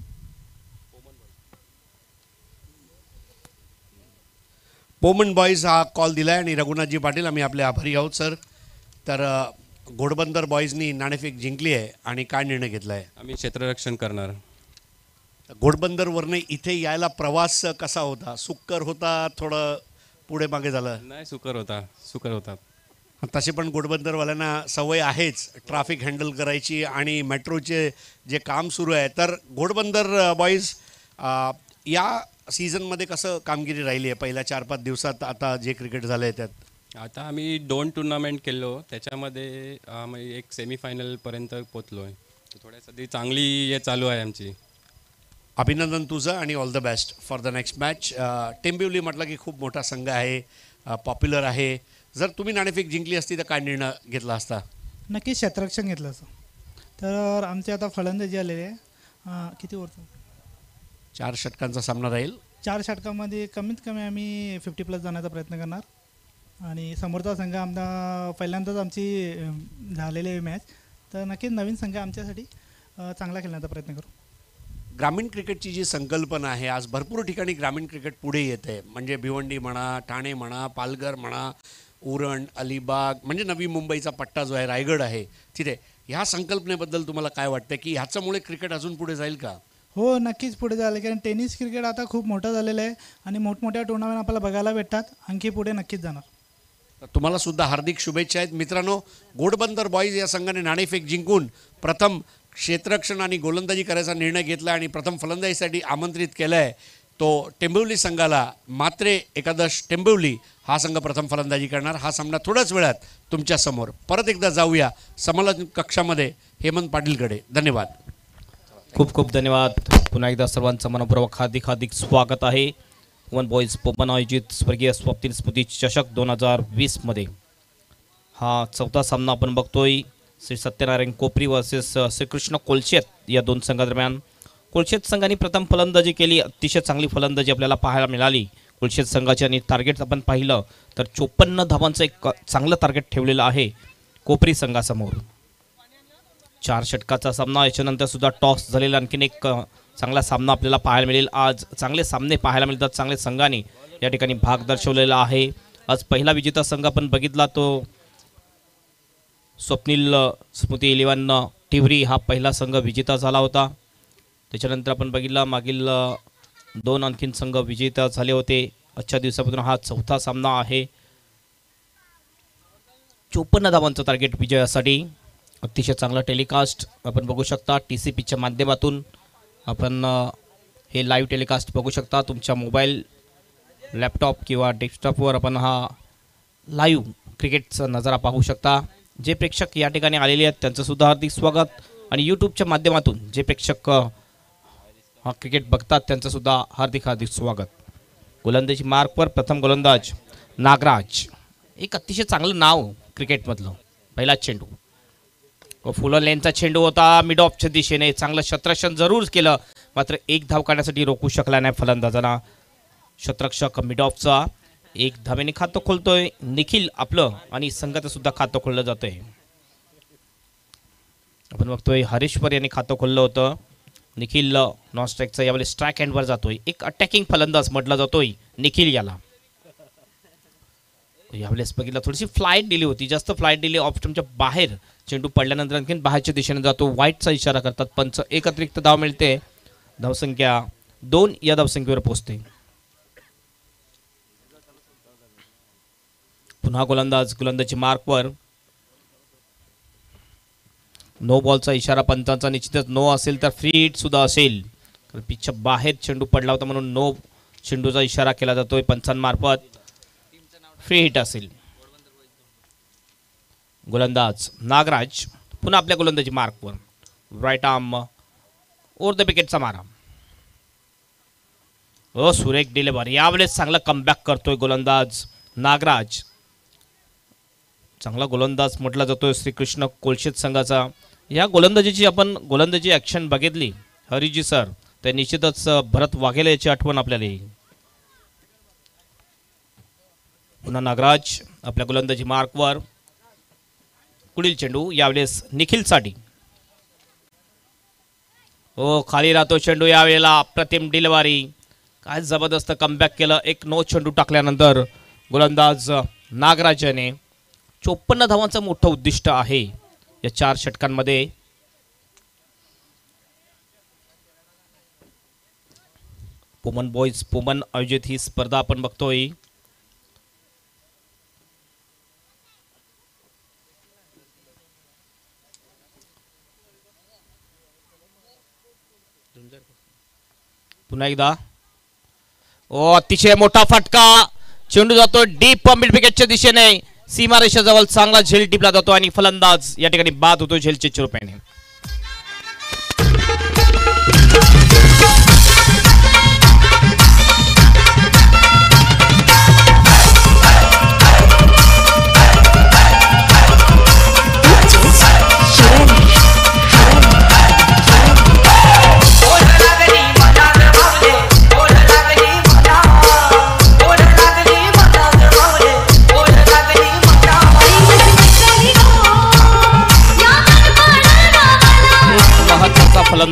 पोमन बॉईज हा कॉल दिला आहे आणि रघुनाथजी पाटील आम्ही आपले आभारी आहोत सर. तर घोडबंदर बॉईजनी नाणेफेक जिंकली आहे आणि काय निर्णय घेतला आहे? आम्ही क्षेत्ररक्षण करणार. घोडबंदरवरनं इथे यायला प्रवास कसा होता? सुकर होता, थोडं पुढे मागे झालं? नाही, सुकर होता. तसे पण घोडबंदरवाल्यांना सवय आहेच ट्रॅफिक हँडल करायची आणि मेट्रोचे जे काम सुरू आहे. तर घोडबंदर बॉईज या सीझनमध्ये कसं कामगिरी राहिली आहे पहिल्या 4-5 दिवसात आता जे क्रिकेट झालं आहे त्यात? आता आम्ही 2 टुर्नामेंट केलो, त्याच्यामध्ये एक सेमीफायनलपर्यंत पोचलो आहे. थोड्या सध्या चांगली हे चालू आहे आमची. अभिनंदन तुझं आणि all the best for the next match. Tembivali म्हटलं की खूप मोठा संघ आहे, पॉप्युलर आहे. जर तुम्ही नाणेफेक जिंकली असती तर काय निर्णय घेतला असता? नक्कीच क्षेत्ररक्षण घेतलं असं. तर आमचे आता फलंदाजी आलेले आहे. किती ओव्हरचं? 4 षटकांचा सामना राहील. 4 षटकामध्ये कमीत कमी आम्ही 50+ जाण्याचा प्रयत्न करणार. आणि समोरचा संघ आमचा पहिल्यांदाच आमची झालेली आहे मॅच, तर नक्कीच नवीन संघ आमच्यासाठी चांगला खेळण्याचा प्रयत्न करू. ग्रामीण क्रिकेटची जी संकल्पना आहे, आज भरपूर ठिकाणी ग्रामीण क्रिकेट पुढे येते. म्हणजे भिवंडी म्हणा, ठाणे म्हणा, पालघर म्हणा, उरण, अलिबाग, म्हणजे नवी मुंबईचा पट्टा जो आहे, रायगड आहे तिथे. ह्या संकल्पनेबद्दल तुम्हाला काय वाटतं की ह्याच्यामुळे क्रिकेट अजून पुढे जाईल का? हो, नक्कीच पुढे झालं, कारण टेनिस क्रिकेट आता खूप मोठं झालेलं आहे आणि मोठमोठ्या टुर्नामेंट आपल्याला बघायला भेटतात. आणखी पुढे नक्कीच जाणार. तुम्हाला सुद्धा हार्दिक शुभेच्छा आहेत. मित्रांनो, घोडबंदर बॉईज या संघाने नाणेफेक जिंकून प्रथम क्षेत्ररक्षण आणि गोलंदाजी करायचा निर्णय घेतला आणि प्रथम फलंदाजीसाठी आमंत्रित केलं आहे तो टेंबिवली संघाला. मात्रे एकादश टेंबिवली हा संघ प्रथम फलंदाजी करणार. हा सामना थोड्याच वेळात तुमच्यासमोर. परत एकदा जाऊया समालोचन कक्षामध्ये हेमंत पाटीलकडे. धन्यवाद. खूप खूप धन्यवाद. पुन्हा एकदा सर्वांचं मनपूर्वक हार्दिक स्वागत आहे. वन बॉईज पोपन आयोजित स्वर्गीय स्वप्नील स्मृती चषक 2020 मध्ये हा चौथा सामना आपण बघतोय. श्री सत्यनारायण कोपरी वर्सेस श्रीकृष्ण कोलशेत या दोन संघादरम्यान. कोलशेत संघाने प्रथम फलंदाजी केली. अतिशय चांगली फलंदाजी आपल्याला पाहायला मिळाली कोलशेत संघाची. आणि टार्गेट आपण पाहिलं तर 54 धावांचं एक चांगलं टार्गेट ठेवलेलं आहे कोपरी संघासमोर. 4 षटकाचा सामना. याच्यानंतर सुद्धा टॉस झालेला आणखीन एक चांगला सामना आपल्याला पाहायला मिळेल. आज चांगले सामने पाहायला मिळतात. चांगले संघाने या ठिकाणी भाग दर्शवलेला आहे. आज पहिला विजेता संघ आपण बघितला तो स्वप्नील स्मृती 11 टिवरी हा पहिला संघ विजेता झाला होता. त्याच्यानंतर आपण बघितला मागील 2 आणखीन संघ विजेता झाले होते. आजच्या दिवसापासून हा चौथा सामना आहे. 54 धावांचं टार्गेट विजयासाठी. अतिशय चांगला टेलिकास्ट आपण बघू शकता. TCPच्या माध्यमातून आपण हे लाईव्ह टेलिकास्ट बघू शकता. तुमच्या मोबाईल, लॅपटॉप किंवा डेस्कटॉपवर आपण हा लाईव्ह क्रिकेटचा नजारा पाहू शकता. जे प्रेक्षक या ठिकाणी आलेले आहेत त्यांचंसुद्धा हार्दिक स्वागत. आणि यूट्यूबच्या माध्यमातून जे प्रेक्षक हा क्रिकेट बघतात त्यांचंसुद्धा हार्दिक स्वागत. गोलंदाजी मार्कवर प्रथम गोलंदाज नागराज. एक अतिशय चांगलं नाव क्रिकेटमधलं. पहिला चेंडू फुल लेनचा चेंडू होता. मिड ऑफच्या दिशेने चांगलं क्षेत्ररक्षण जरूर केलं, मात्र एक धाव काढण्यासाठी रोखू शकला नाही फलंदाजांना. क्षेत्ररक्षक मिड ऑफचा 1 धावेने खातं खोलतोय निखिल आपलं. आणि संघाचं सुद्धा खातं खोललं जातंय. आपण बघतोय हरीश्वर यांनी खातं खोललं होतं. निखिल नॉन स्ट्राईकचा यावेळी स्ट्राईक हँडवर जातोय. एक अटॅकिंग फलंदाज म्हटला जातोय निखिल याला. यावेळेस बघितलं थोडीशी फ्लाईट दिली होती, जास्त फ्लाईट दिली. ऑफ स्टंपच्या बाहेर चेंडू पडल्यानंतर आणखीन बाहेरच्या दिशेने जातो. वाईटचा इशारा करतात पंच. एक अतिरिक्त धाव मिळते. धावसंख्या 2 या धावसंख्येवर पोहोचते. पुन्हा गोलंदाजी मार्कवर. नो बॉलचा इशारा पंचांचा. निश्चितच नो असेल तर फ्री हिट सुद्धा असेल. पिचच्या बाहेर चेंडू पडला होता म्हणून नो चेंडूचा इशारा केला जातोय पंचांमार्फत. फ्री हिट असेल. गोलंदाज नागराज पुन्हा आपल्या गोलंदाजी मार्कवर. राईट आर्म ओव्हर द विकेटचा मारा. सुरेख डिलिव्हरी. यावेळेस चांगला कमबॅक करतोय गोलंदाज नागराज. चांगला गोलंदाज म्हटला जातोय श्रीकृष्ण कोलशेत संघाचा. या गोलंदाजीची आपण गोलंदाजी ॲक्शन बघितली हरिजी सर तर निश्चितच भरत वाघेला याची आठवण आपल्याला येईल. पुन्हा नागराज आपल्या गोलंदाजी मार्कवर. पुढील चेंडू यावेळेस निखिलसाठी. खाली राहतो चेंडू. यावेळेला अप्रतिम डिलिव्हरी. काय जबरदस्त कमबॅक केलं. एक नो चेंडू टाकल्यानंतर गोलंदाज नागराजाने 54 धावांचं मोठं उद्दिष्ट आहे या 4 षटकांमध्ये. पोमन आयोजित ही स्पर्धा आपण बघतोय. पुन्हा एकदा अतिशय मोठा फटका. चेंडू जातो डीप मिड विकेटच्या दिशेने. सीमारेषेजवळ चांगला झेल टिपला जातो आणि फलंदाज या ठिकाणी बाद होतो झेलच्या रुपयाने.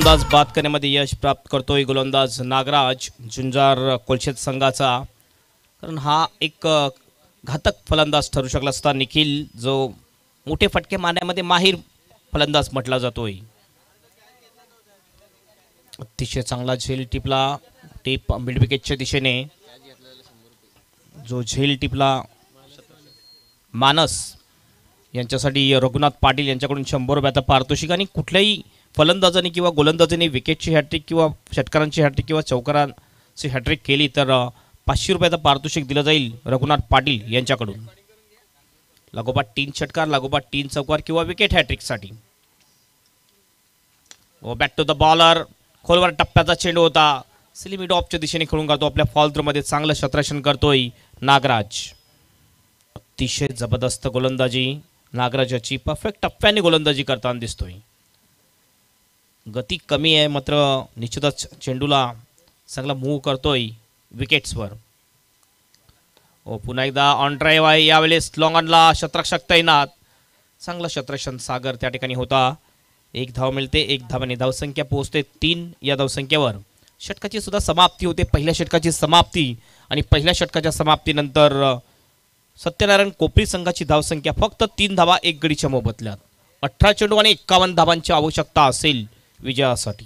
गोलंदाज बाद करण्यामध्ये यश प्राप्त करतोय गोलंदाज नागराज झुंजार कोलशेत संघाचा, कारण हा एक घातक फलंदाज ठरू शकला असता. निखिल जो मोठे फटके मारण्यामध्ये माहीर फलंदाज म्हटला जातोय. अतिशय चांगला झेल टिपला, टिप मिड विकेटच्या दिशेने जो झेल टिपला मानस यांच्यासाठी रघुनाथ पाटील यांच्याकडून 100 रुपयाचा पारितोषिक. आणि कुठल्याही फलंदाजाने किंवा गोलंदाजाने विकेटची हॅट्रिक किंवा षटकारांची हॅट्रिक किंवा चौकारांची हॅट्रिक केली तर 500 रुपयाचा पारितोषिक दिलं जाईल रघुनाथ पाटील यांच्याकडून. लागोपाठ 3 षटकार, लागोपाठ 3 चौकार किंवा विकेट हॅट्रिकसाठी. व बॅक टू द बॉलर, खोलवर टप्प्याचा चेंडू होता, स्लिमिड ऑफच्या दिशेने खेळून काढतो. आपल्या फॉल थ्रोमध्ये चांगलं क्षेत्ररक्षण करतोय नागराज. अतिशय जबरदस्त गोलंदाजी नागराजाची, परफेक्ट टप्प्याने गोलंदाजी करताना दिसतोय. गती कमी आहे मात्र निश्चितच चेंडूला चांगला मूव्ह करतोय विकेट्सवर. ओ पुन्हा एकदा ऑन ड्राईव्ह आहे, यावेळेस लॉंग ऑनला क्षेत्ररक्षक तैनात. चांगलं क्षेत्ररक्षण सागर त्या ठिकाणी होता. 1 धाव मिळते, 1 धावाने धावसंख्या पोहोचते 3 या धावसंख्येवर. षटकाची सुद्धा समाप्ती होते, पहिल्या षटकाची समाप्ती. आणि पहिल्या षटकाच्या समाप्तीनंतर सत्यनारायण कोपरी संघाची धावसंख्या फक्त 3 धावा 1 गडीच्या मोबदल्यात. 18 चेंडू आणि 51 धावांची आवश्यकता असेल विजयासाठी.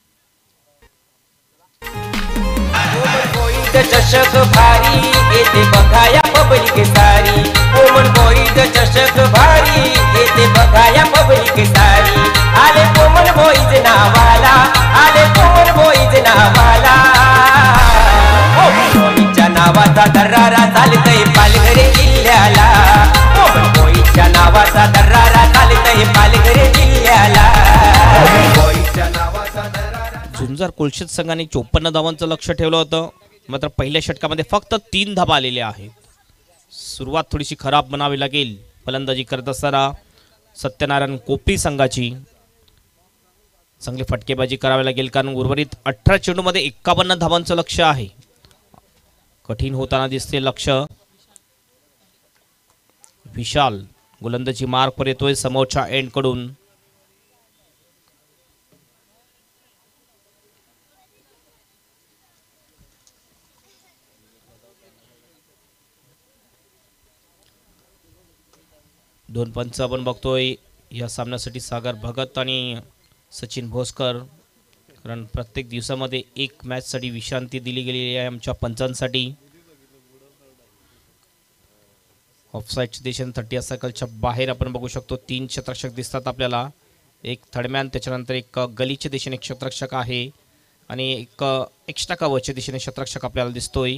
चषक भारी येते बघाया पब्लिक सारी, कोमन बॉईज चषक भारी येते बघाया पब्लिक सारी. आले कोमन बॉईज नावाला, आले कोमन बॉईज नावाला. कोमन बॉईजच्या नावाचा दर्रारा चालतय पालघर जिल्ह्याला, कोमन बॉईजच्या नावाचा दर्रारा चालतय पालघर जिल्ह्याला. बॉईजच्या नावाचा दर्रारा. झुंजार कोलशेत संघाने 54 धावांचं लक्ष ठेवलं होतं, मात्र पहिल्या षटकामध्ये फक्त 3 धावा आलेल्या आहेत. सुरुवात थोडीशी खराब म्हणावी लागेल फलंदाजी करत असताना सत्यनारायण कोपरी संघाची. चांगली फटकेबाजी करावी लागेल कारण उर्वरित 18 चेंडूमध्ये 51 धावांचं लक्ष आहे. कठीण होताना दिसते लक्ष. विशाल गोलंदाजी मार्कवर येतोय समोरच्या एंड कडून. दोन पंच आपण बघतोय या सामन्यासाठी, सागर भगत आणि सचिन भोसकर. कारण प्रत्येक दिवसामध्ये 1 मॅचसाठी विश्रांती दिली गेलेली आहे आमच्या पंचांसाठी. ऑफसाईडच्या दिशेने 30 सर्कलच्या बाहेर आपण बघू शकतो 3 क्षेत्ररक्षक दिसतात आपल्याला. एक थर्डमॅन, त्याच्यानंतर एक गलीच्या दिशेने क्षेत्ररक्षक आहे आणि एक एक्स्ट्रा कव्हरच्या दिशेने क्षेत्ररक्षक आपल्याला दिसतोय.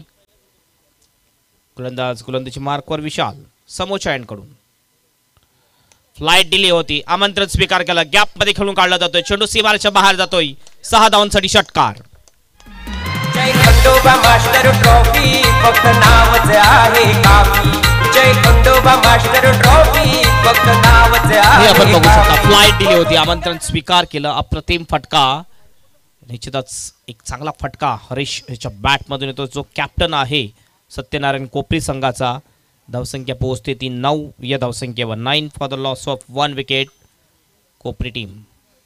गोलंदाजी मार्कवर विशाल समोरच्या एंडकडून. फ्लाइट दिली होती, आमंत्रण स्वीकार केला, गॅप मध्ये खेळून काढला जातोय, चेंडू सीमारेच्या बाहेर जातोय. 6 धावांसाठी षटकार. जय खंडोबा मास्टर ट्रॉफी फक्त नावच आहे काफी. जय खंडोबा मास्टर ट्रॉफी फक्त नावच आहे. आपण बघू शकता फ्लाइट दिली होती, आमंत्रण स्वीकार केलं. अप्रतिम फटका, निश्चितच एक चांगला फटका हरीश याच्या बॅट मधून येतो, जो कॅप्टन आहे सत्यनारायण कोपरी संघाचा. धावसंख्या पोहोचते ती 9 या धावसंख्येवर. 9 for the loss of 1 wicket Kopri team.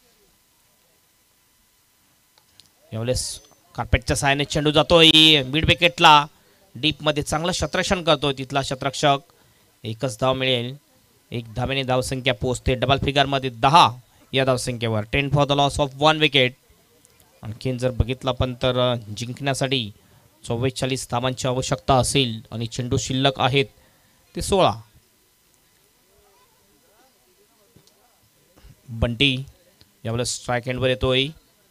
यावेळेस कार्पेटच्या सहाय्याने चेंडू जातोय मिड विकेटला, डीप मध्ये चांगलं क्षेत्ररक्षण करतोय तिथला क्षेत्ररक्षक. 1च धाव मिळेल, 1 धावेने धावसंख्या पोहोचते डबल फिगर मध्ये 10 या धावसंख्येवर. 10 for the loss of 1 wicket. आणखीन जर बघितलं पण तर जिंकण्यासाठी 44 धावांची आवश्यकता असेल आणि चेंडू शिल्लक आहेत ते 16. बंटी यावेळेस स्ट्राईक एंडवर येतोय.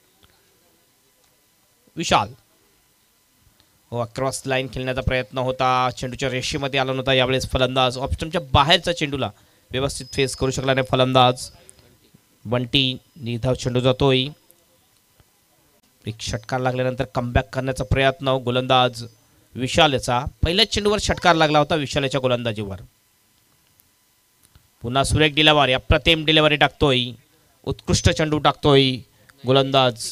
विशाल अक्रॉस लाईन खेळण्याचा प्रयत्न होता, चेंडूच्या रेषेमध्ये आला नव्हता. यावेळेस फलंदाज ऑप्शनच्या बाहेरचा चेंडूला व्यवस्थित फेस करू शकला नाही फलंदाज. बंटी निधाव चेंडू जातोय. एक षटकार लागल्यानंतर कमबॅक करण्याचा प्रयत्न गोलंदाज विशाल याचा. पहिल्याच चेंडूवर षटकार लागला होता विशालाच्या गोलंदाजीवर. पुन्हा सुरेख डिलेव्हरी, अप्रतिम डिलेव्हरी टाकतोय, उत्कृष्ट चेंडू टाकतोय गोलंदाज.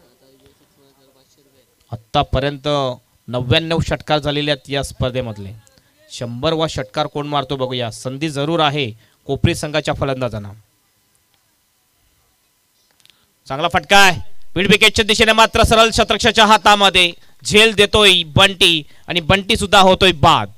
आतापर्यंत 99 षटकार झालेले आहेत या स्पर्धेमधले. 100वा षटकार कोण मारतो बघूया. संधी जरूर आहे कोपरी संघाच्या फलंदाजांना. चांगला फटका आहे, मिड विकेटच्या दिशेने मात्र सरळ शतरक्षाच्या हातामध्ये झेल देतोय बंटी आणि बंटी सुद्धा होतोय बाद.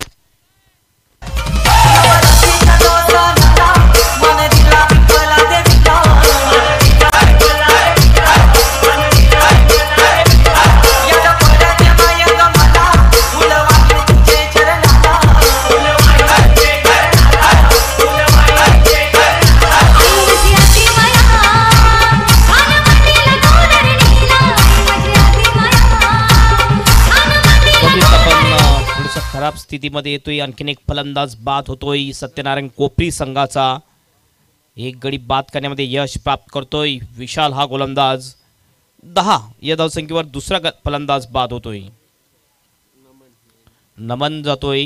खराब स्थितीमध्ये येतोय. आणखीन एक फलंदाज बाद होतोय. सत्यनारायण कोपरी संघाचा एक गडी बाद करण्यामध्ये यश प्राप्त करतोय विशाल हा गोलंदाज. 10 या धावसंख्येवर दुसरा फलंदाज बाद होतोय. नमन जातोय.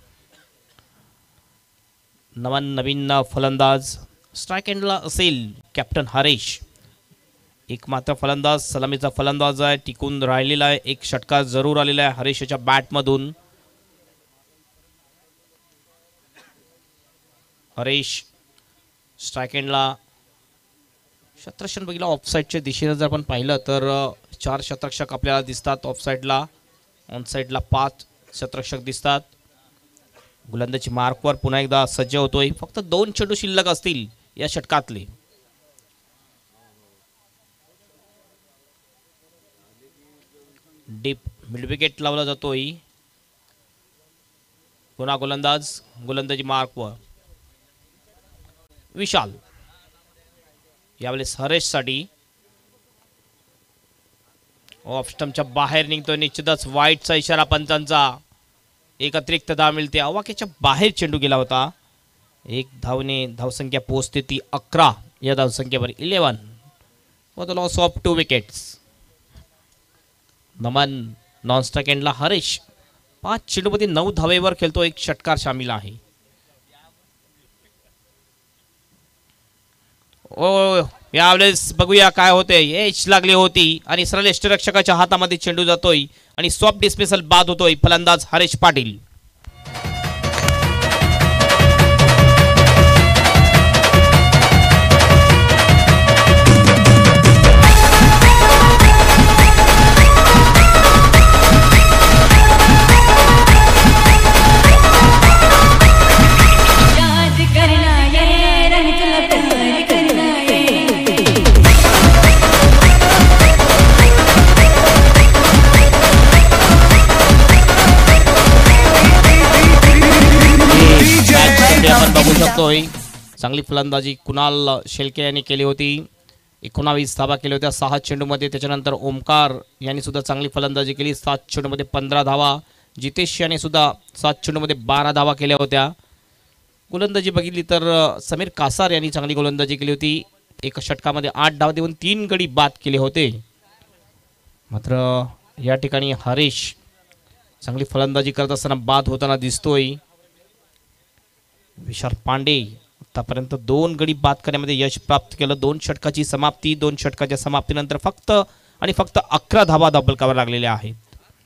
नमन नवीन फलंदाज. स्ट्राईक एंडला असेल कॅप्टन हरेश. एक मात्र फलंदाज सलामीचा फलंदाज आहे, टिकून राहिलेला आहे. एक षटकार जरूर आलेला आहे हरेशच्या बॅटमधून. हरेश स्ट्राईक एंडला. शतरक्षण बघितलं ऑफसाईडच्या दिशेने जर आपण पाहिलं तर 4 शतरक्षक आपल्याला दिसतात ऑफसाईडला. ऑनसाईडला 5 शतरक्षक दिसतात. गोलंदाजी मार्कवर पुन्हा एकदा सज्ज होतोय. फक्त 2 चेंडू शिल्लक असतील या षटकातले. डीप मिड विकेट लावला जातोय. पुन्हा गोलंदाज गोलंदाजी मार्कवर विशाल. यावेळेस हरेशसाठी ऑफ स्टंपच्या बाहेर निघतोय. निश्चितच वाईटचा इशारा पंचांचा. एक अतिरिक्त धाव मिळते. अवाक्याच्या बाहेर चेंडू गेला होता. एक धावने धावसंख्या पोहोचते ती 11 या धावसंख्येवर. 11 for the loss of 2 wickets. Naman non strike एंडला. हरेश 5 चेंडूमध्ये 9 धावेवर खेळतो. एक षटकार सामील आहे. ओ यावेळेस बघूया काय होते. एच लागली होती आणि सरळ यष्टिरक्षकाच्या हातामध्ये चेंडू जातोय आणि स्वॉप डिस्मिसल बाद होतोय फलंदाज हरेश पाटील. चांगली फलंदाजी कुणाल शेलके यांनी केली होती. 19 धावा केल्या होत्या 6 चेंडूमध्ये. त्याच्यानंतर ओमकार यांनी सुद्धा चांगली फलंदाजी केली. 7 चेंडूमध्ये 15 धावा. जितेश यांनी सुद्धा 7 चेंडूमध्ये 12 धावा केल्या होत्या. गोलंदाजी बघितली तर समीर कासार यांनी चांगली गोलंदाजी केली होती. एका षटकामध्ये 8 धावा देऊन 3 गडी बाद केले होते. मात्र या ठिकाणी हरेश चांगली फलंदाजी करत असताना बाद होताना दिसतोय. विशाल पांडे आतापर्यंत 2 गडी बाद करण्यामध्ये यश प्राप्त केलं. 2 षटकाची समाप्ती. 2 षटकाच्या समाप्तीनंतर फक्त आणि फक्त 11 धावा धाबलकावर लागलेल्या आहेत.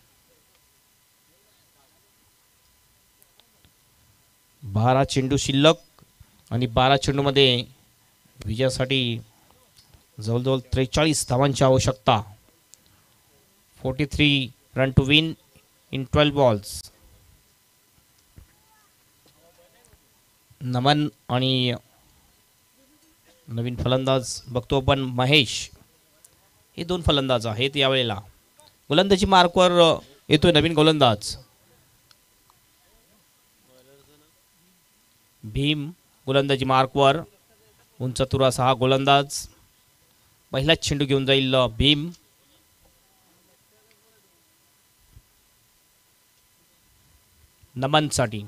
बारा चेंडू शिल्लक आणि 12 चेंडूमध्ये विजयासाठी जवळजवळ 43 धावांची आवश्यकता. 43 run to win in 12 balls. Naman आणि नवीन फलंदाज बघतो आपण महेश. हे 2 फलंदाज आहेत यावेळेला. गोलंदाजी मार्कवर येतोय नवीन गोलंदाज भीम. गोलंदाजी मार्कवर उंच तुरासा हा गोलंदाज. पहिलाच चेंडू घेऊन जाईल भीम. नमनसाठी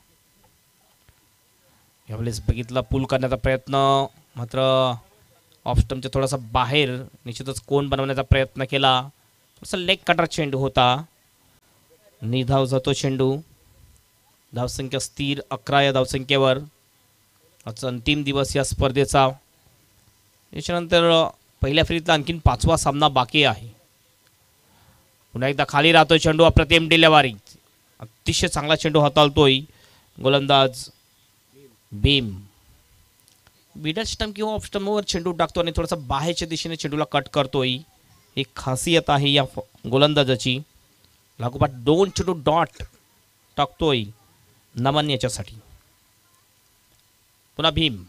यावेळेस बघितला पूल करण्याचा प्रयत्न. मात्र ऑफ स्टंपच्या थोडासा बाहेर निश्चितच कोण बनवण्याचा प्रयत्न केला. थोडासा लेग कटर चेंडू होता. निधाव जातो चेंडू. धावसंख्या स्थिर 11 या धावसंख्येवर. आजचा अंतिम दिवस या स्पर्धेचा. याच्यानंतर पहिल्या फेरीतला आणखीन 5वा सामना बाकी आहे. पुन्हा एकदा खाली राहतोय चेंडू. अप्रतिम डिलेवारी. अतिशय चांगला चेंडू हाताळतोय गोलंदाज भीम. मिडल स्टंप किंवा ऑफ स्टंपवर चेंडू टाकतो आणि थोडासा बाहेरच्या दिशेने चेंडूला कट करतोय. एक खासियत आहे या गोलंदाजाची. लागोपाठ 2 चेंडू डॉट टाकतोय नमन याच्यासाठी. पुन्हा भीम.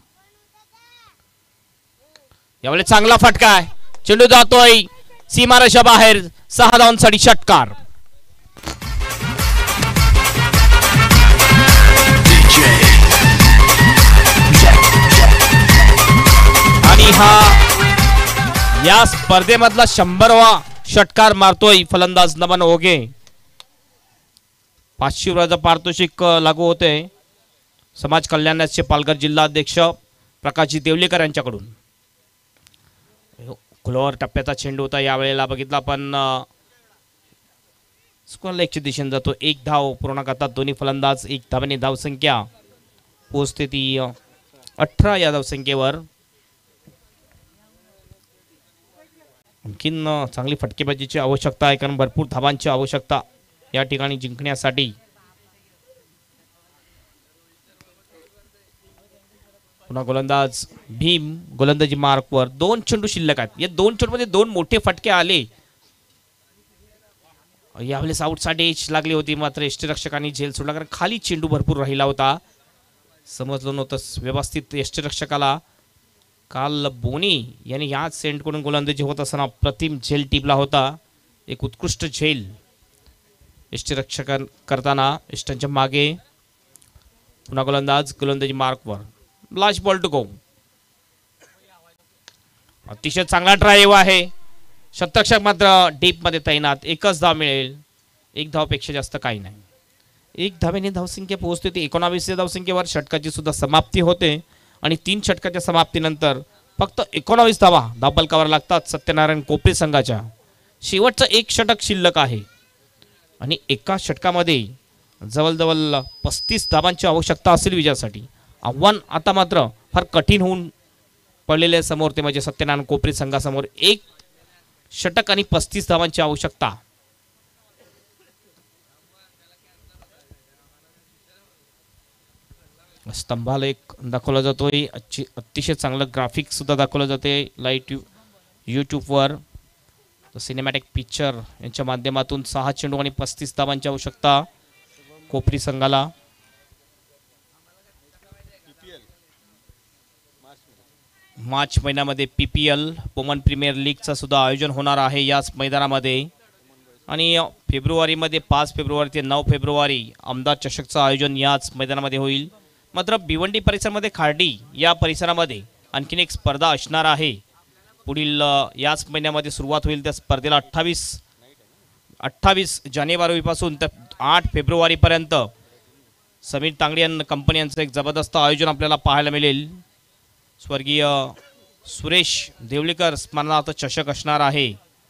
यावेळी चांगला फटका आहे. चेंडू जातोय सीमारेषा बाहेर. 6 धावांसाठी षटकार. आणि हा या स्पर्धेमधला 100वा षटकार मारतोय फलंदाज नमन ओगे. 500 रुपयाचं पारितोषिक लागू होते समाज कल्याणाचे पालघर जिल्हाध्यक्ष प्रकाशजी देवलेकर यांच्याकडून. खुलावर टप्प्याचा चेंडू होता यावेळेला बघितला पण स्कोअर लेगच्या दिशेने जातो. 1 धाव पूर्ण करतात दोन्ही फलंदाज. 1 धावाने धावसंख्या पोहोचते ती 18 या धावसंख्येवर. आणखीन चांगली फटकेबाजीची आवश्यकता आहे कारण भरपूर धावांची आवश्यकता या ठिकाणी जिंकण्यासाठी. पुन्हा गोलंदाज भीम गोलंदाजी मार्कवर. 2 चेंडू शिल्लक आहेत. या 2 चेंडूमध्ये 2 मोठे फटके आले. यावेळेस आउटसाठी एज लागली होती मात्र यष्टीरक्षकांनी झेल सोडला कारण खाली चेंडू भरपूर राहिला होता. समजलं नव्हतं व्यवस्थित यष्टीरक्षकाला. काल बोनी यांनी याच सेंटकडून गोलंदाजी होत असताना प्रतिम झेल टिपला होता. एक उत्कृष्ट झेल यष्टीरक्षक करताना यष्टांच्या मागे. पुन्हा गोलंदाज गोलंदाजी मार्कवर. Last ball to go. अतिशय चांगला ड्राईव्ह आहे. शतरक्षक मात्र डीप मध्ये तैनात. 1च धाव मिळेल. 1 धावपेक्षा जास्त काही नाही. 1 धावेने धावसंख्या पोहोचते ती 19 या धावसंख्येवर. षटकाची सुद्धा समाप्ती होते आणि 3 षटकाच्या समाप्तीनंतर फक्त 19 धावा धावफलकावर लागतात सत्यनारायण कोपरी संघाच्या. शेवटचं 1 षटक शिल्लक आहे आणि एका षटकामध्ये जवळजवळ 35 धावांची आवश्यकता असेल विजयासाठी. आव्हान आता मात्र फार कठीण होऊन पडलेले समोर ते म्हणजे सत्यनारायण कोपरी संघासमोर. 1 षटक आणि 35 धावांची आवश्यकता. स्तंभाला एक दाखवला जातोय. अतिशय चांगलं ग्राफिक सुद्धा दाखवलं जाते लाईट यूट्यूबवर. सिनेमॅटिक पिक्चर यांच्या माध्यमातून 6 चेंडू आणि 35 धावांची आवश्यकता कोपरी संघाला. मार्च महिन्यामध्ये PPL वुमन प्रीमियर लीगचा सुद्धा आयोजन होणार आहे याच मैदानामध्ये. आणि फेब्रुवारीमध्ये 5 फेब्रुवारी ते 9 फेब्रुवारी आमदार चषकचं आयोजन याच मैदानामध्ये होईल. मात्र भिवंडी परिसरामध्ये खार्डी या परिसरामध्ये आणखीन एक स्पर्धा असणार आहे. पुढील याच महिन्यामध्ये सुरुवात होईल. त्या स्पर्धेला 28 जानेवारीपासून तर 8 फेब्रुवारीपर्यंत समीर तांगडी कंपनी यांचं एक जबरदस्त आयोजन आपल्याला पाहायला मिळेल. स्वर्गीय सुरेश देवलेकर स्मरणार्थ चषक असणार आहे.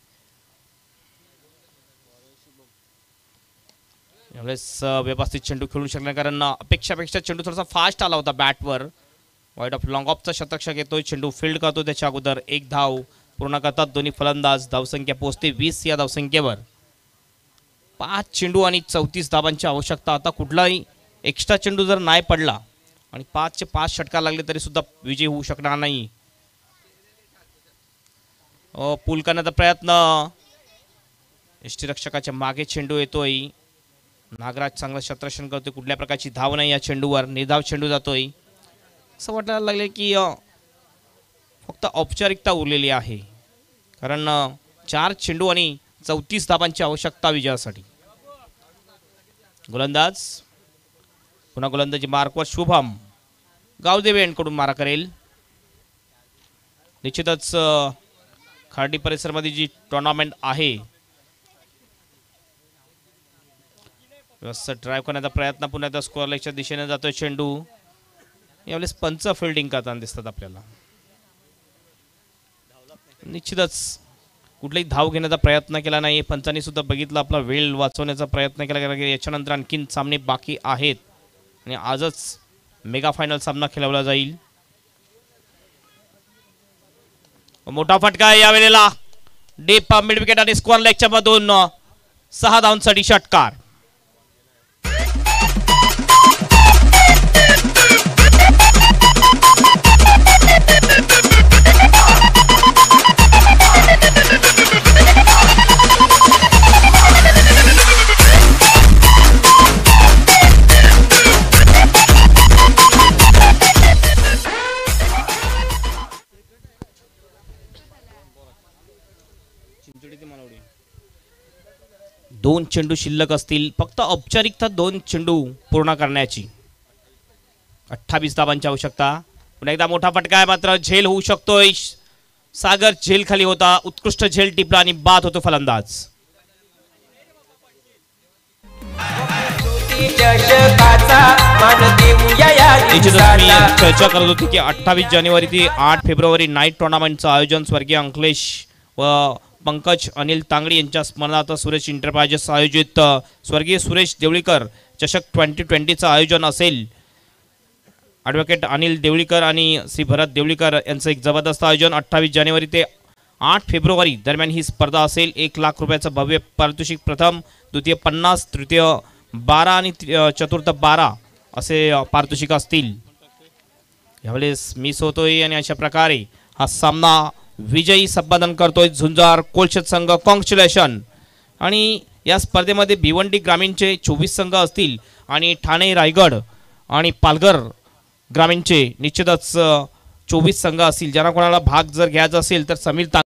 यावेळेस व्यवस्थित चेंडू खेळू शकणार कारण अपेक्षापेक्षा चेंडू थोडासा फास्ट आला होता बॅटवर. वाईड ऑफ लॉंग ऑफचा शतरक्षक येतोय. चेंडू फील्ड करतो त्याच्या अगोदर 1 धाव पूर्ण करतात दोन्ही फलंदाज. धावसंख्या पोहोचते 20 या धावसंख्येवर. 5 चेंडू आणि 34 धावांची आवश्यकता. आता कुठलाही एक्स्ट्रा चेंडू जर नाही पडला आणि 5चे 5 षटकार लागले तरी सुद्धा विजय होऊ शकणार नाही. पूल करण्याचा प्रयत्न. यष्टीरक्षकाच्या मागे चेंडू येतोय. नागराज चांगलं क्षेत्ररक्षण करतोय. कुठल्या प्रकारची धाव नाही या चेंडूवर. निर्धाव चेंडू जातोय. असं वाटायला लागले की फक्त औपचारिकता उरलेली आहे कारण 4 चेंडू आणि 34 धावांची आवश्यकता विजयासाठी. गोलंदाज पुन्हा गोलंदाजी मार्कवर शुभम गावदेवे यांकडून मारा करेल. निश्चितच खार्डी परिसरामध्ये जी टुर्नामेंट आहे व्यवस्थित ड्राईव्ह करण्याचा प्रयत्न. पुन्हा त्या स्कोअर लेगच्या दिशेने जातोय चेंडू. यावेळेस पंच फिल्डिंग करताना दिसतात आपल्याला. निश्चितच कुठलाही धाव घेण्याचा प्रयत्न केला नाही. पंचांनी सुद्धा बघितलं आपला वेळ वाचवण्याचा प्रयत्न केला कारण याच्यानंतर आणखीन सामने बाकी आहेत आणि आजच मेगा फायनल सामना खेळवला जाईल. मोठा फटका आहे यावेळेला. डीप मिड विकेट आणि स्क्वेअर लेगच्या मधून 6 धावांसाठी षटकार. चेंडू शिल्लक असतील, फक्त औपचारिकता 2 चेंडू पूर्ण करण्याची. 28 धावांची आवश्यकता. पुन्हा एकदा मोठा फटका आहे, मात्र झेल होऊ शकतोय. सागर झेल खाली होता, उत्कृष्ट झेल टिपला आणि बाद होतो फलंदाज. चषकाचा मान देऊया या दिवसाला. चर्चा करत होती की 28 जानेवारी ते 8 फेब्रुवारी नाईट टुर्नामेंटचं आयोजन स्वर्गीय अंकलेश व पंकज अनिल तांगडी यांच्या स्मरणार्थ सुरेश एंटरप्राइजेस आयोजित स्वर्गीय सुरेश देवळीकर चषक 2020चं आयोजन असेल. ॲडव्होकेट अनिल देवळीकर आणि श्री भरत देवळीकर यांचं एक जबरदस्त आयोजन. 28 जानेवारी ते 8 फेब्रुवारी दरम्यान ही स्पर्धा असेल. 1 लाख रुपयाचं भव्य पारितोषिक, प्रथम द्वितीय 50, तृतीय 12 आणि चतुर्थ 12 असे पारितोषिक असतील. यावेळेस मिस होतोय आणि अशा प्रकारे हा सामना विजयी संपादन करतोय झुंजार कोलशेत संघ. कॉंग्रॅच्युलेशन. आणि या स्पर्धेमध्ये भिवंडी ग्रामीणचे 24 संघ असतील आणि ठाणे, रायगड आणि पालघर ग्रामीणचे निश्चितच 24 संघ असतील. ज्यांना कोणाला भाग जर घ्यायचा असेल तर समीर